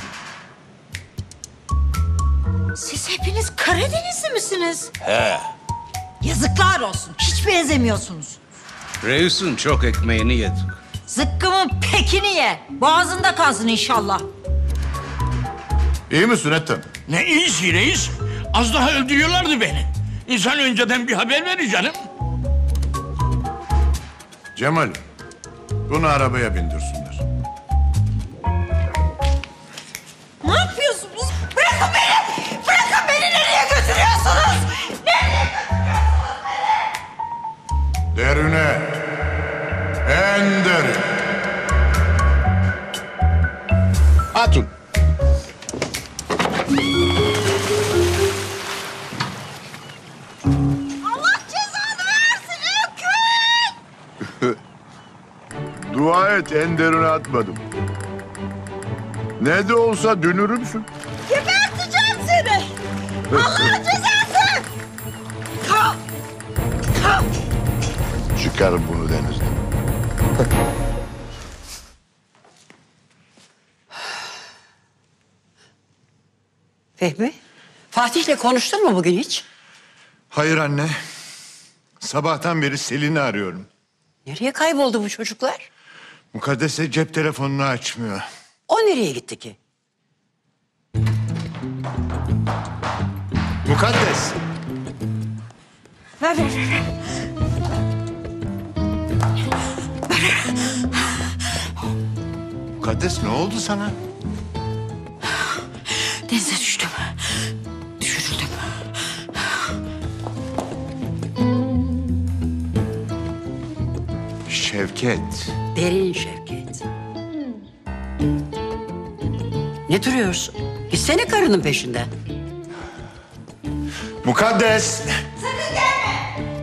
Siz hepiniz Karadenizli misiniz? He. Yazıklar olsun. Hiç benzemiyorsunuz. Reis'in çok ekmeğini yedik. Zıkkımın pekini ye. Boğazında kalsın inşallah. İyi misin Ethem? Ne iyisi reis? Az daha öldürüyorlardı beni. İnsan önceden bir haber verir canım. Cemal, bunu arabaya bindirsinler. Ne yapıyorsunuz? Bırakın beni! Bırakın beni! Nereye götürüyorsunuz? Nereye götürüyorsunuz beni? Derine. En derin. Hatun. Allah cezanı versin Öykü! Dua et, en derine atmadım. Ne de olsa dönürümsün. Geberteceğim seni! Allah'ın cezası! Kalk! Kalk! Çıkarın bunu denizden. Fehmi, Fatih'le konuştun mu bugün hiç? Hayır anne. Sabahtan beri Selin'i arıyorum. Nereye kayboldu bu çocuklar? Mukaddes'e cep telefonunu açmıyor. O nereye gitti ki? Mukaddes. Ver. Mukaddes ne oldu sana? Denize düştüm. Düşürüldüm. Şevket. Derin Şevket. Ne duruyorsun? Gitsene karının peşinden. Mukaddes. Sakın gelme!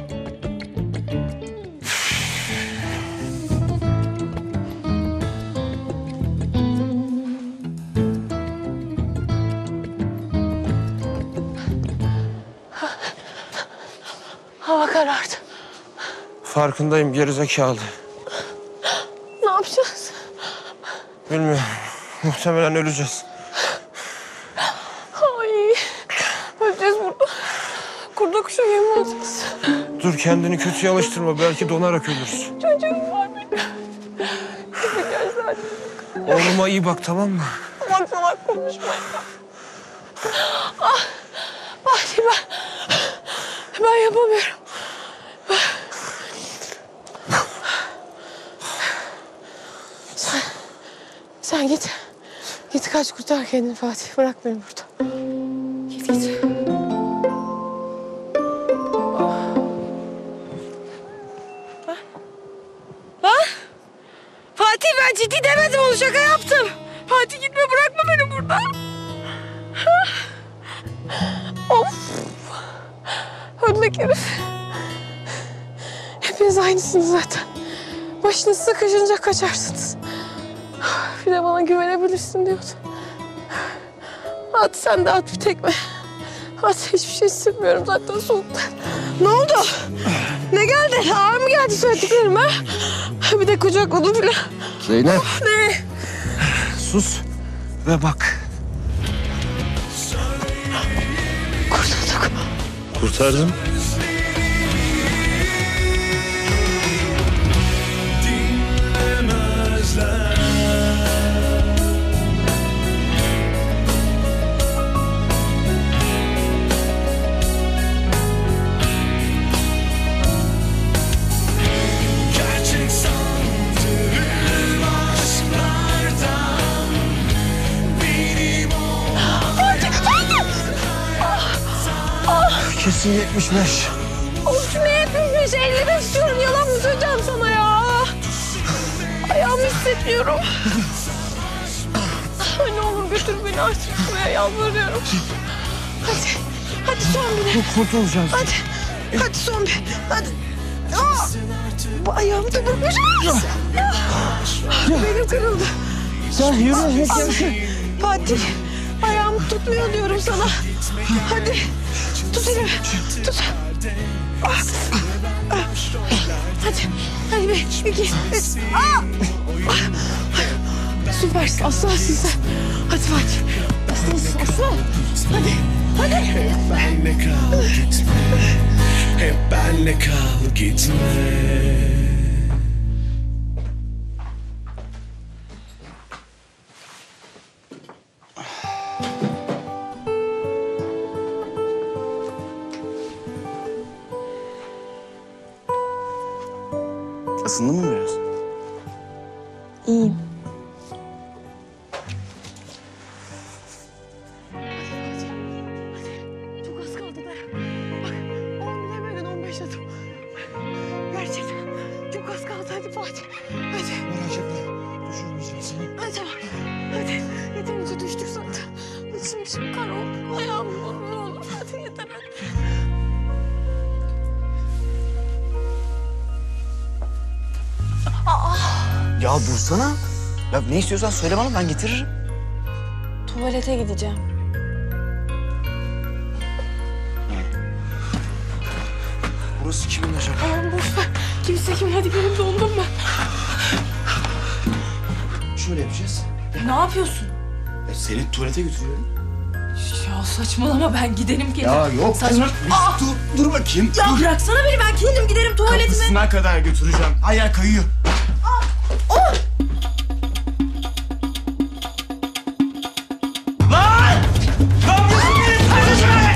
Hava karardı. Farkındayım gerizekalı. Ne yapacağız? Bilmiyorum. Muhtemelen öleceğiz. Ay. Öleceğiz burada. Kurda kuşa yem olacağız. Dur kendini kötüye alıştırma. Belki donarak ölürsün. Çocuğum var benim. Gideceğiz zaten. Oğluma iyi bak tamam mı? Salak salak konuşma. Ah. Fatih ben yapamıyorum. Sen git. Git kaç kurtar kendini Fatih. Bırak beni burada. Git. Lan! Fatih ben ciddi demedim onu şaka yaptım. Fatih gitme bırakma beni burada. Of! Ödlek herif. Hepiniz aynısınız zaten. Başınız sıkışınca kaçarsınız. Bir de bana güvenebilirsin diyordu. At sen de at bir tekme. At hiçbir şey hissetmiyorum zaten soğuktan. Ne oldu? Ne geldi? Ağır mı geldi söylediklerim ha? Bir de kucakladı bile. Zeynep. Ne? Sus ve bak. Kurtulduk. Kurtardım. Kesin 75. Of ne 75? 55 istiyorum. Yalan mı söyleyeceğim sana ya? Ayağımı hissetmiyorum. Ay ne olur götür beni artık buraya yalvarıyorum. Hadi son bir. Kurtulacağız. Hadi son bir. Hadi. Aa! Bu ayağımı da bırakmış. Benim kırıldı. Sen yürü. Fatih ayağımı tutmuyor diyorum sana. Hadi. Tut elimi. Tut. Hadi bir, iki, üç. Süpersin, aslansın sen. Hadi Fatih. Aslansın, aslan. Hadi. Hep benle kal gitme. Hep benle kal gitme. Isındın mı biraz? İyiyim. Çok az kaldı da. Bak 10 bilemedin 15 adım. Gerçekten çok az kaldı hadi Fatih. Hadi. Merak etme. Düşürmeyeceğim seni. Hadi tamam. Hadi. Yeterince düştük zaten. Şimdi kan oldu. Ayağım ne olur. Hadi yeter hadi. Ya dursana. Ya ne istiyorsan söyle bana, ben getiririm. Tuvalete gideceğim. Burası kimin acaba? Aman boş ver. Kimse kim hadi benim dondum ben. Şöyle yapacağız. Ne yapıyorsun? Seni tuvalete götürüyorum. Ya saçmalama ben giderim kendim. Ya yok. Saçma. Dur bakayım. Ya dur. bıraksana beni ben kendim giderim tuvaletime. Kapısına kadar götüreceğim. Ayağı kayıyor. Oh! Lan! Ne yapıyorsun benim kardeşime?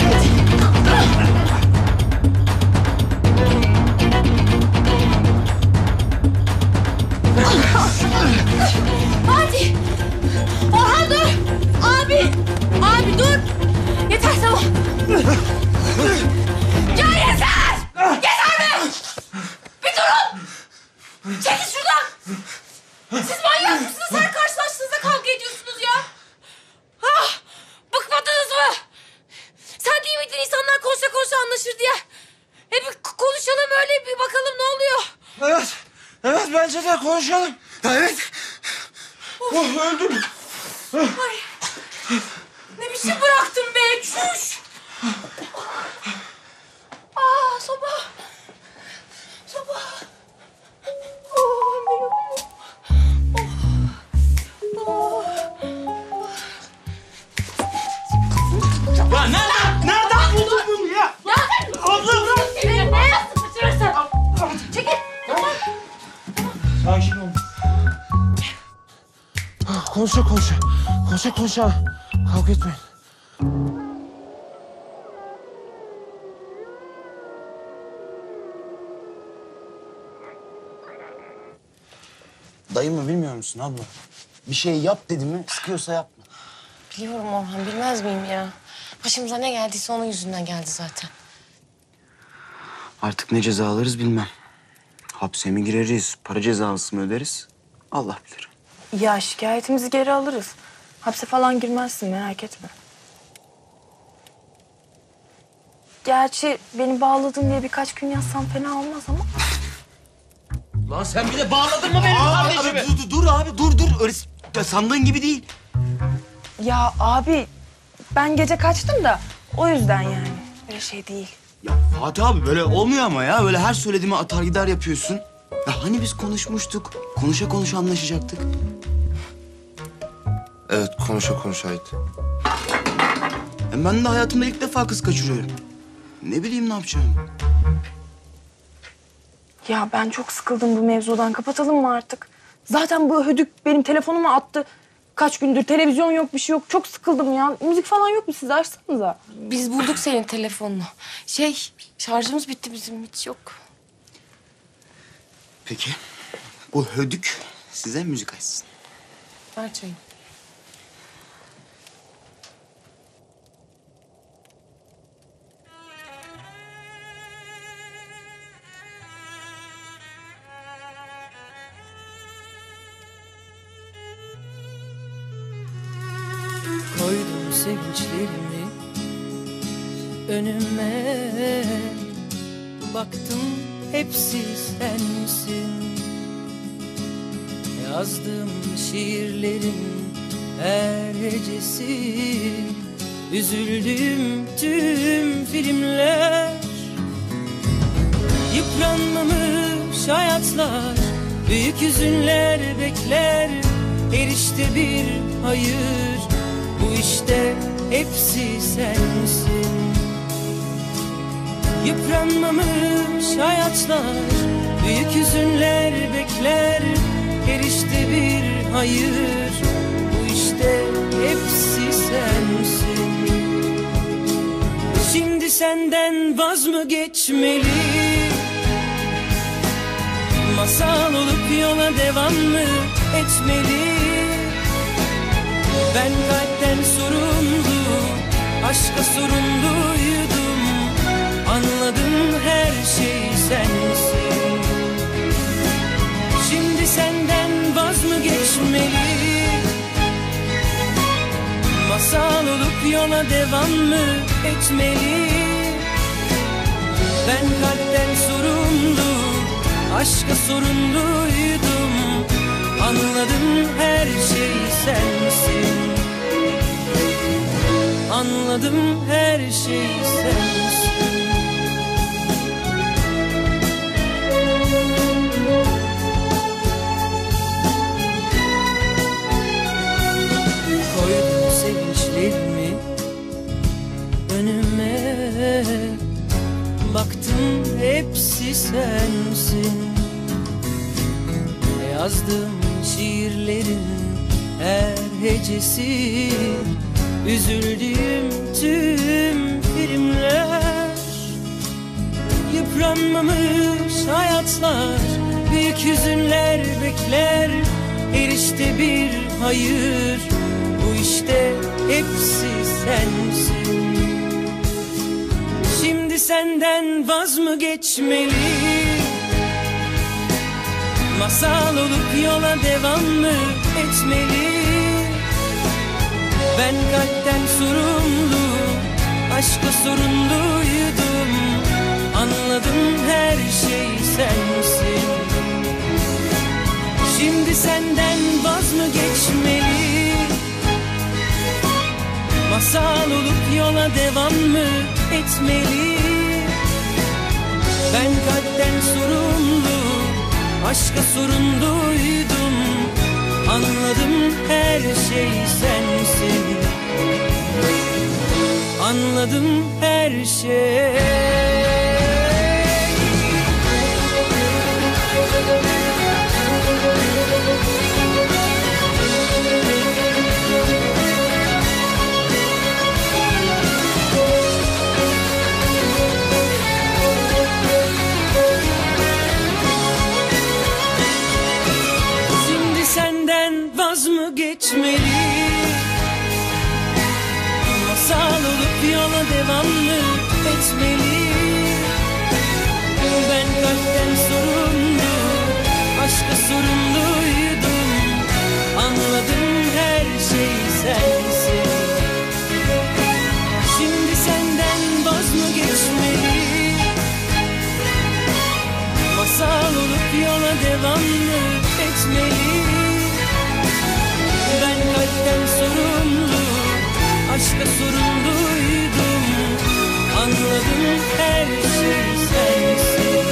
Hadi. Orhan dur. Abi. Abi dur. Yeter tamam. Ya yeter. Yeter be. Bir durun. Çekil şuradan. Siz manyak mısınız? Her karşılaştığınızda kavga ediyorsunuz ya. Ah, bıkmadınız mı? Sen değil miydin insanlar konuşa konuşa anlaşır diye? Bir konuşalım öyle bir bakalım ne oluyor. Evet. Evet bence de konuşalım. Evet. Oh öldüm. Ay. Ne biçim bıraktın be çüş. Aa soba. Soba. Oh, Ya nereden buldun bunu ya? Ya abla bırak. Ne yaptın kaçırırsan? Çekil. Tamam. Sakin ol. Konuşa konuşa. Konuşa konuşa. Kavga etmeyin. Dayı mı bilmiyor musun abla? Bir şey yap dedi mi sıkıyorsa yapma. Biliyorum Orhan, bilmez miyim ya? Başımıza ne geldiyse onun yüzünden geldi zaten. Artık ne ceza alırız bilmem. Hapse mi gireriz, para cezası mı öderiz? Allah bilir. Ya şikayetimizi geri alırız. Hapse falan girmezsin, merak etme. Gerçi beni bağladın diye birkaç gün yazsam fena olmaz ama. Lan sen bir de bağladın mı benim kardeşimi? Dur abi, dur. Öyle sandığın gibi değil. Ya abi, ben gece kaçtım da o yüzden yani. Öyle şey değil. Ya Fatih abi böyle olmuyor ama ya. Böyle her söylediğime atar gider yapıyorsun. Ya hani biz konuşmuştuk. Konuşa konuşa anlaşacaktık. Evet, konuşa konuşaydı. Ben de hayatımda ilk defa kız kaçırıyorum. Ne bileyim ne yapacağım. Ya ben çok sıkıldım bu mevzudan. Kapatalım mı artık? Zaten bu hödük benim telefonumu attı. Kaç gündür televizyon yok, bir şey yok. Çok sıkıldım ya. Müzik falan yok mu? Siz açsanıza. Biz bulduk senin telefonunu. Şarjımız bitti bizim, hiç yok. Peki. Bu hödük size müzik açsın. Ver çayı. Koydum sevinçlerimi önüme, baktım hepsi sensin. Yazdığım şiirlerin her hecesi, üzüldüğüm tüm filmler. Yıpranmamış hayatlar, büyük hüzünler bekler. Her işte bir hayır, bu işte hepsi sensin. Yıpranmamış hayatlar, büyük hüzünler bekler. Her işte bir hayır, bu işte hepsi sensin. Şimdi senden vaz mı geçmeli? Masal olup yola devam mı etmeli? Ben kalpten sorumlu, aşka sorumluydum. Anladım her şey sensin. Şimdi senden vaz mı geçmeli? Masal olup yola devam mı etmeli? Ben kalpten sorumlu, aşka sorumluydum. Anladım her şey sensin. Anladım her şey sensin. Koydum sevinçlerimi önüme, baktım hepsi sensin. Yazdığım şiirlerin her hecesi, üzüldüğüm tüm filmler. Yıpranmamış hayatlar, büyük hüzünler bekler. Her işte bir hayır, bu işte hepsi sensin. Şimdi senden vaz mı geçmeli? Masal olup yola devam mı etmeli? Ben kalpten sorumlu, aşka sorumluydum. Anladım her şey sensin. Şimdi senden vaz mı geçmeli? Masal olup yola devam mı etmeli? Ben kalpten sorumlu, aşka sorumluydum. Anladım her şey sensin. Anladım her şey. Şimdi senden vaz mı geçmeli? Masal olup yola devam mı etmeli? Ben kalpten sorumlu, aşka sorumluydum. Anladım her şey sensin. Şimdi senden vaz mı geçmeli? Masal olup yola devam mı etmeli? Ben kalpten sorumlu, aşka sorumluydum. Anladım her şey sensin.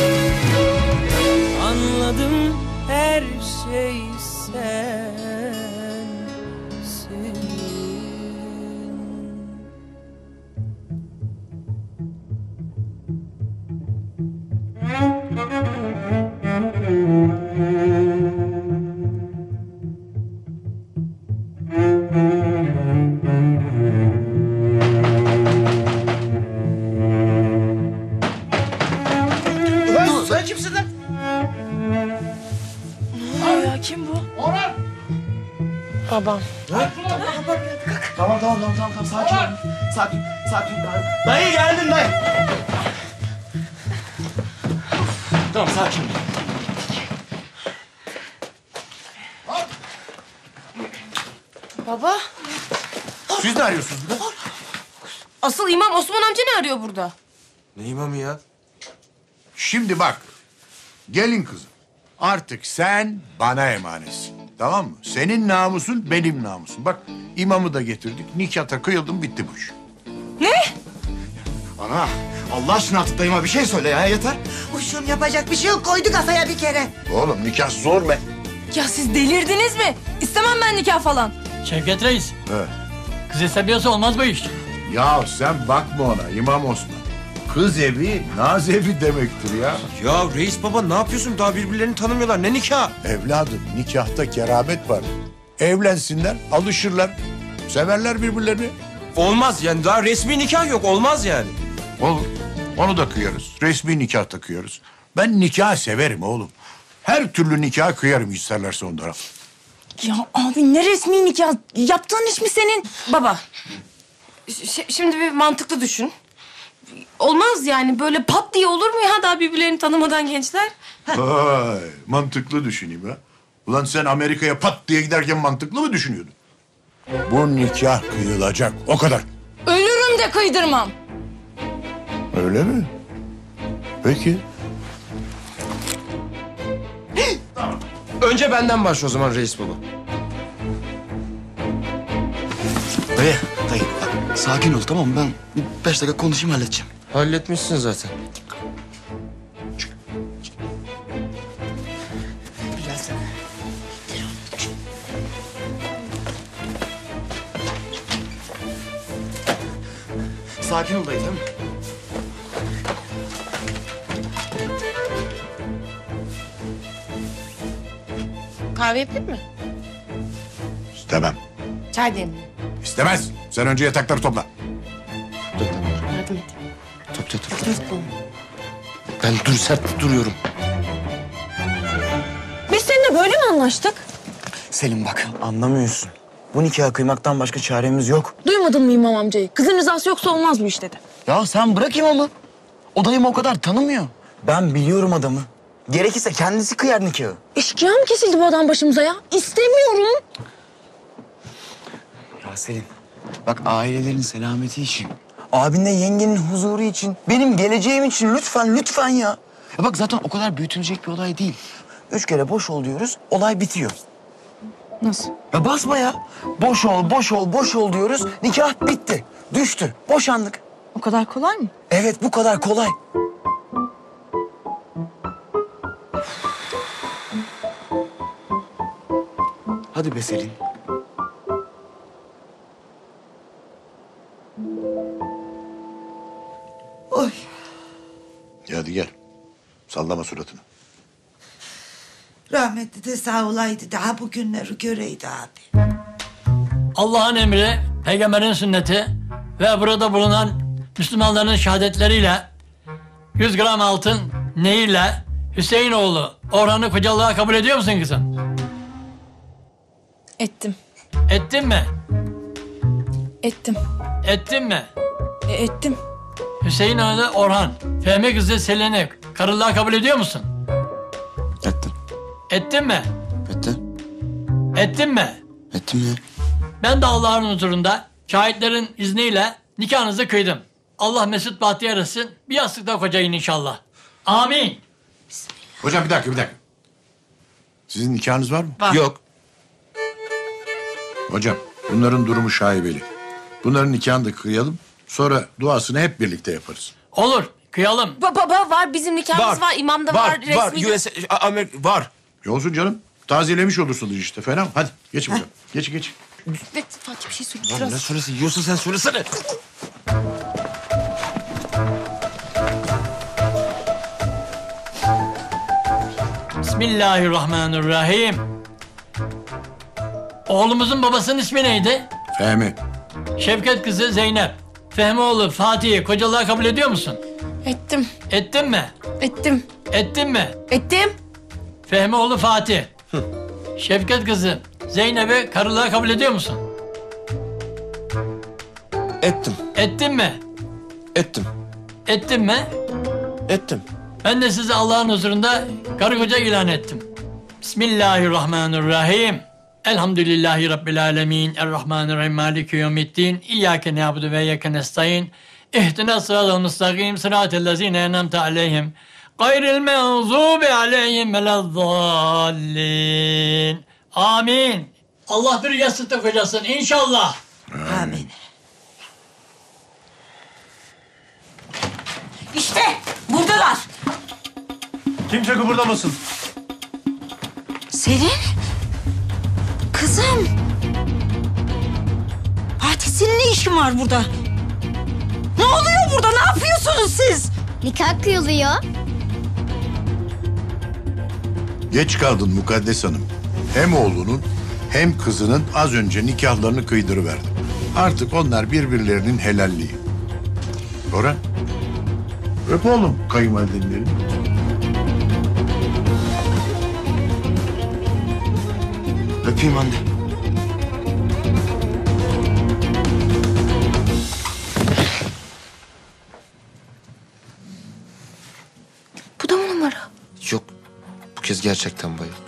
Anladım her şey sensin. Ulan sen kimsin lan? Ya kim bu? Orhan! Babam. Tamam sakin ol. Sakin. Dayı geldim dayı. Tamam sakin ol. Baba. Siz ne arıyorsunuz burada? Asıl İmam Osman amca ne arıyor burada? Ne imamı ya? Şimdi bak. Gelin kızım. Artık sen bana emanetsin. Tamam mı? Senin namusun benim namusum. Bak imamı da getirdik. Nikahta kıyıldım bitti bu iş. Ne? Ana Allah aşkına artık dayıma bir şey söyle ya yeter. Uşum yapacak bir şey yok. Koydu kafaya bir kere. Oğlum nikah zor be. Ya siz delirdiniz mi? İstemem ben nikah falan. Şevket Reis, Evet. kız istemiyorsa olmaz bu iş. Ya sen bakma ona İmam Osman. Kız evi, naz evi demektir ya. Ya reis baba ne yapıyorsun? Daha birbirlerini tanımıyorlar. Ne nikah? Evladım nikahta keramet var. Evlensinler, alışırlar. Severler birbirlerini. Olmaz yani daha resmi nikah yok. Olmaz yani. Olur. Onu da kıyarız. Resmi nikah takıyoruz. Ben nikah severim oğlum. Her türlü nikah kıyarım isterlerse onlara. Ya abi ne resmi nikah? Yaptığın iş mi senin? Baba, şimdi bir mantıklı düşün. Olmaz yani böyle pat diye olur mu ya daha birbirlerini tanımadan gençler? Vay, mantıklı düşüneyim ha. Ulan sen Amerika'ya pat diye giderken mantıklı mı düşünüyordun? Bu nikah kıyılacak, o kadar. Ölürüm de kıydırmam. Öyle mi? Peki. Önce benden başla o zaman reis baba. Dayı bak, sakin ol tamam mı? Ben bir 5 dakika konuşayım halledeceğim. Halletmişsin zaten. Gelsene. Sakin ol dayı tamam mı? Kahve yapayım mı? İstemem. Çay demleyeyim. İstemez. Sen önce yatakları topla. Yardım et. Top. Ben sert duruyorum. Biz seninle böyle mi anlaştık? Selim bak anlamıyorsun. Bu nikahı kıymaktan başka çaremiz yok. Duymadın mı İmam amcayı? Kızın rızası yoksa olmaz bu iş dedi. Ya sen bırak imamı. O dayımı o kadar tanımıyor. Ben biliyorum adamı. Gerekirse kendisi kıyar nikahı. Eşkıya mı kesildi bu adam başımıza ya? İstemiyorum. Ya Selin, bak ailelerin selameti için, abinle yengenin huzuru için, benim geleceğim için lütfen ya. Ya bak zaten o kadar büyütülecek bir olay değil. 3 kere boş ol diyoruz, olay bitiyor. Nasıl? Ya basma ya. Boş ol diyoruz, nikah bitti. Düştü, boşandık. O kadar kolay mı? Evet, bu kadar kolay. Hadi be Selin. Oy. Hadi gel. Sallama suratını. Rahmetli de sağ olaydı daha bu günleri göreydi abi. Allah'ın emri, peygamberin sünneti ve burada bulunan Müslümanların şehadetleriyle 100 gram altın neyle Hüseyinoğlu Orhan'ı kocalığa kabul ediyor musun kızım? Ettim. Ettin mi? Ettim. Ettin mi? Ettim. Hüseyinoğlu Orhan, Fehmi kızı Selin'i karılığa kabul ediyor musun? Ettim. Ettin mi? Ettim. Ettin mi? Ettim ya. Ben de Allah'ın huzurunda şahitlerin izniyle nikahınızı kıydım. Allah mesut bahtiyar etsin. Bir yastıkta kocayın inşallah. Amin. Hocam bir dakika. Sizin nikahınız var mı? Var. Yok. Hocam bunların durumu şaibeli. Bunların nikahını da kıyalım. Sonra duasını hep birlikte yaparız. Olur, kıyalım. Baba var, bizim nikahımız var, imam da var, resmi. Var. Olsun canım. Tazelemiş olursunuz işte. Fena mı? Hadi geç bakalım. Geç. Fatih bir şey söyle. Lan ne söylesi? Yiyorsun sen söylesene. Bismillahirrahmanirrahim. Oğlumuzun babasının ismi neydi? Fehmi. Şevket kızı Zeynep. Fehmi oğlu Fatih'i kocalığa kabul ediyor musun? Ettim. Ettin mi? Ettim. Ettin mi? Ettim. Fehmi oğlu Fatih. Şevket kızı Zeynep'i karılığa kabul ediyor musun? Ettim. Ettin mi? Ettim. Ettin mi? Ettim. Ben de sizi Allah'ın huzurunda karı koca ilan ettim. Bismillahirrahmanirrahim. Elhamdülillahi Rabbil alemin. Errahmanirrahim. Maliki yevmiddin. İyyâke na'budu ve iyyâke nestaîn. İhdina sıratal müstakim. Sıratellezîne en'amte aleyhim. Gayril mağzubi aleyhim velezzallin. Amin. Allah bir yastıkta kocasın inşallah. Amin. İşte buradalar. Kimse kıpırdamasın. Selin. Kızım. Fatih senin ne işin var burada? Ne oluyor burada? Ne yapıyorsunuz siz? Nikah kıyılıyor. Geç kaldın Mukaddes Hanım. Hem oğlunun hem kızının az önce nikahlarını kıydırıverdim. Artık onlar birbirlerinin helalliği. Orhan. Öp oğlum kayınvalidenin elini. Öpeyim Hande. Bu da mı numara? Yok, bu kez gerçekten bayıldı.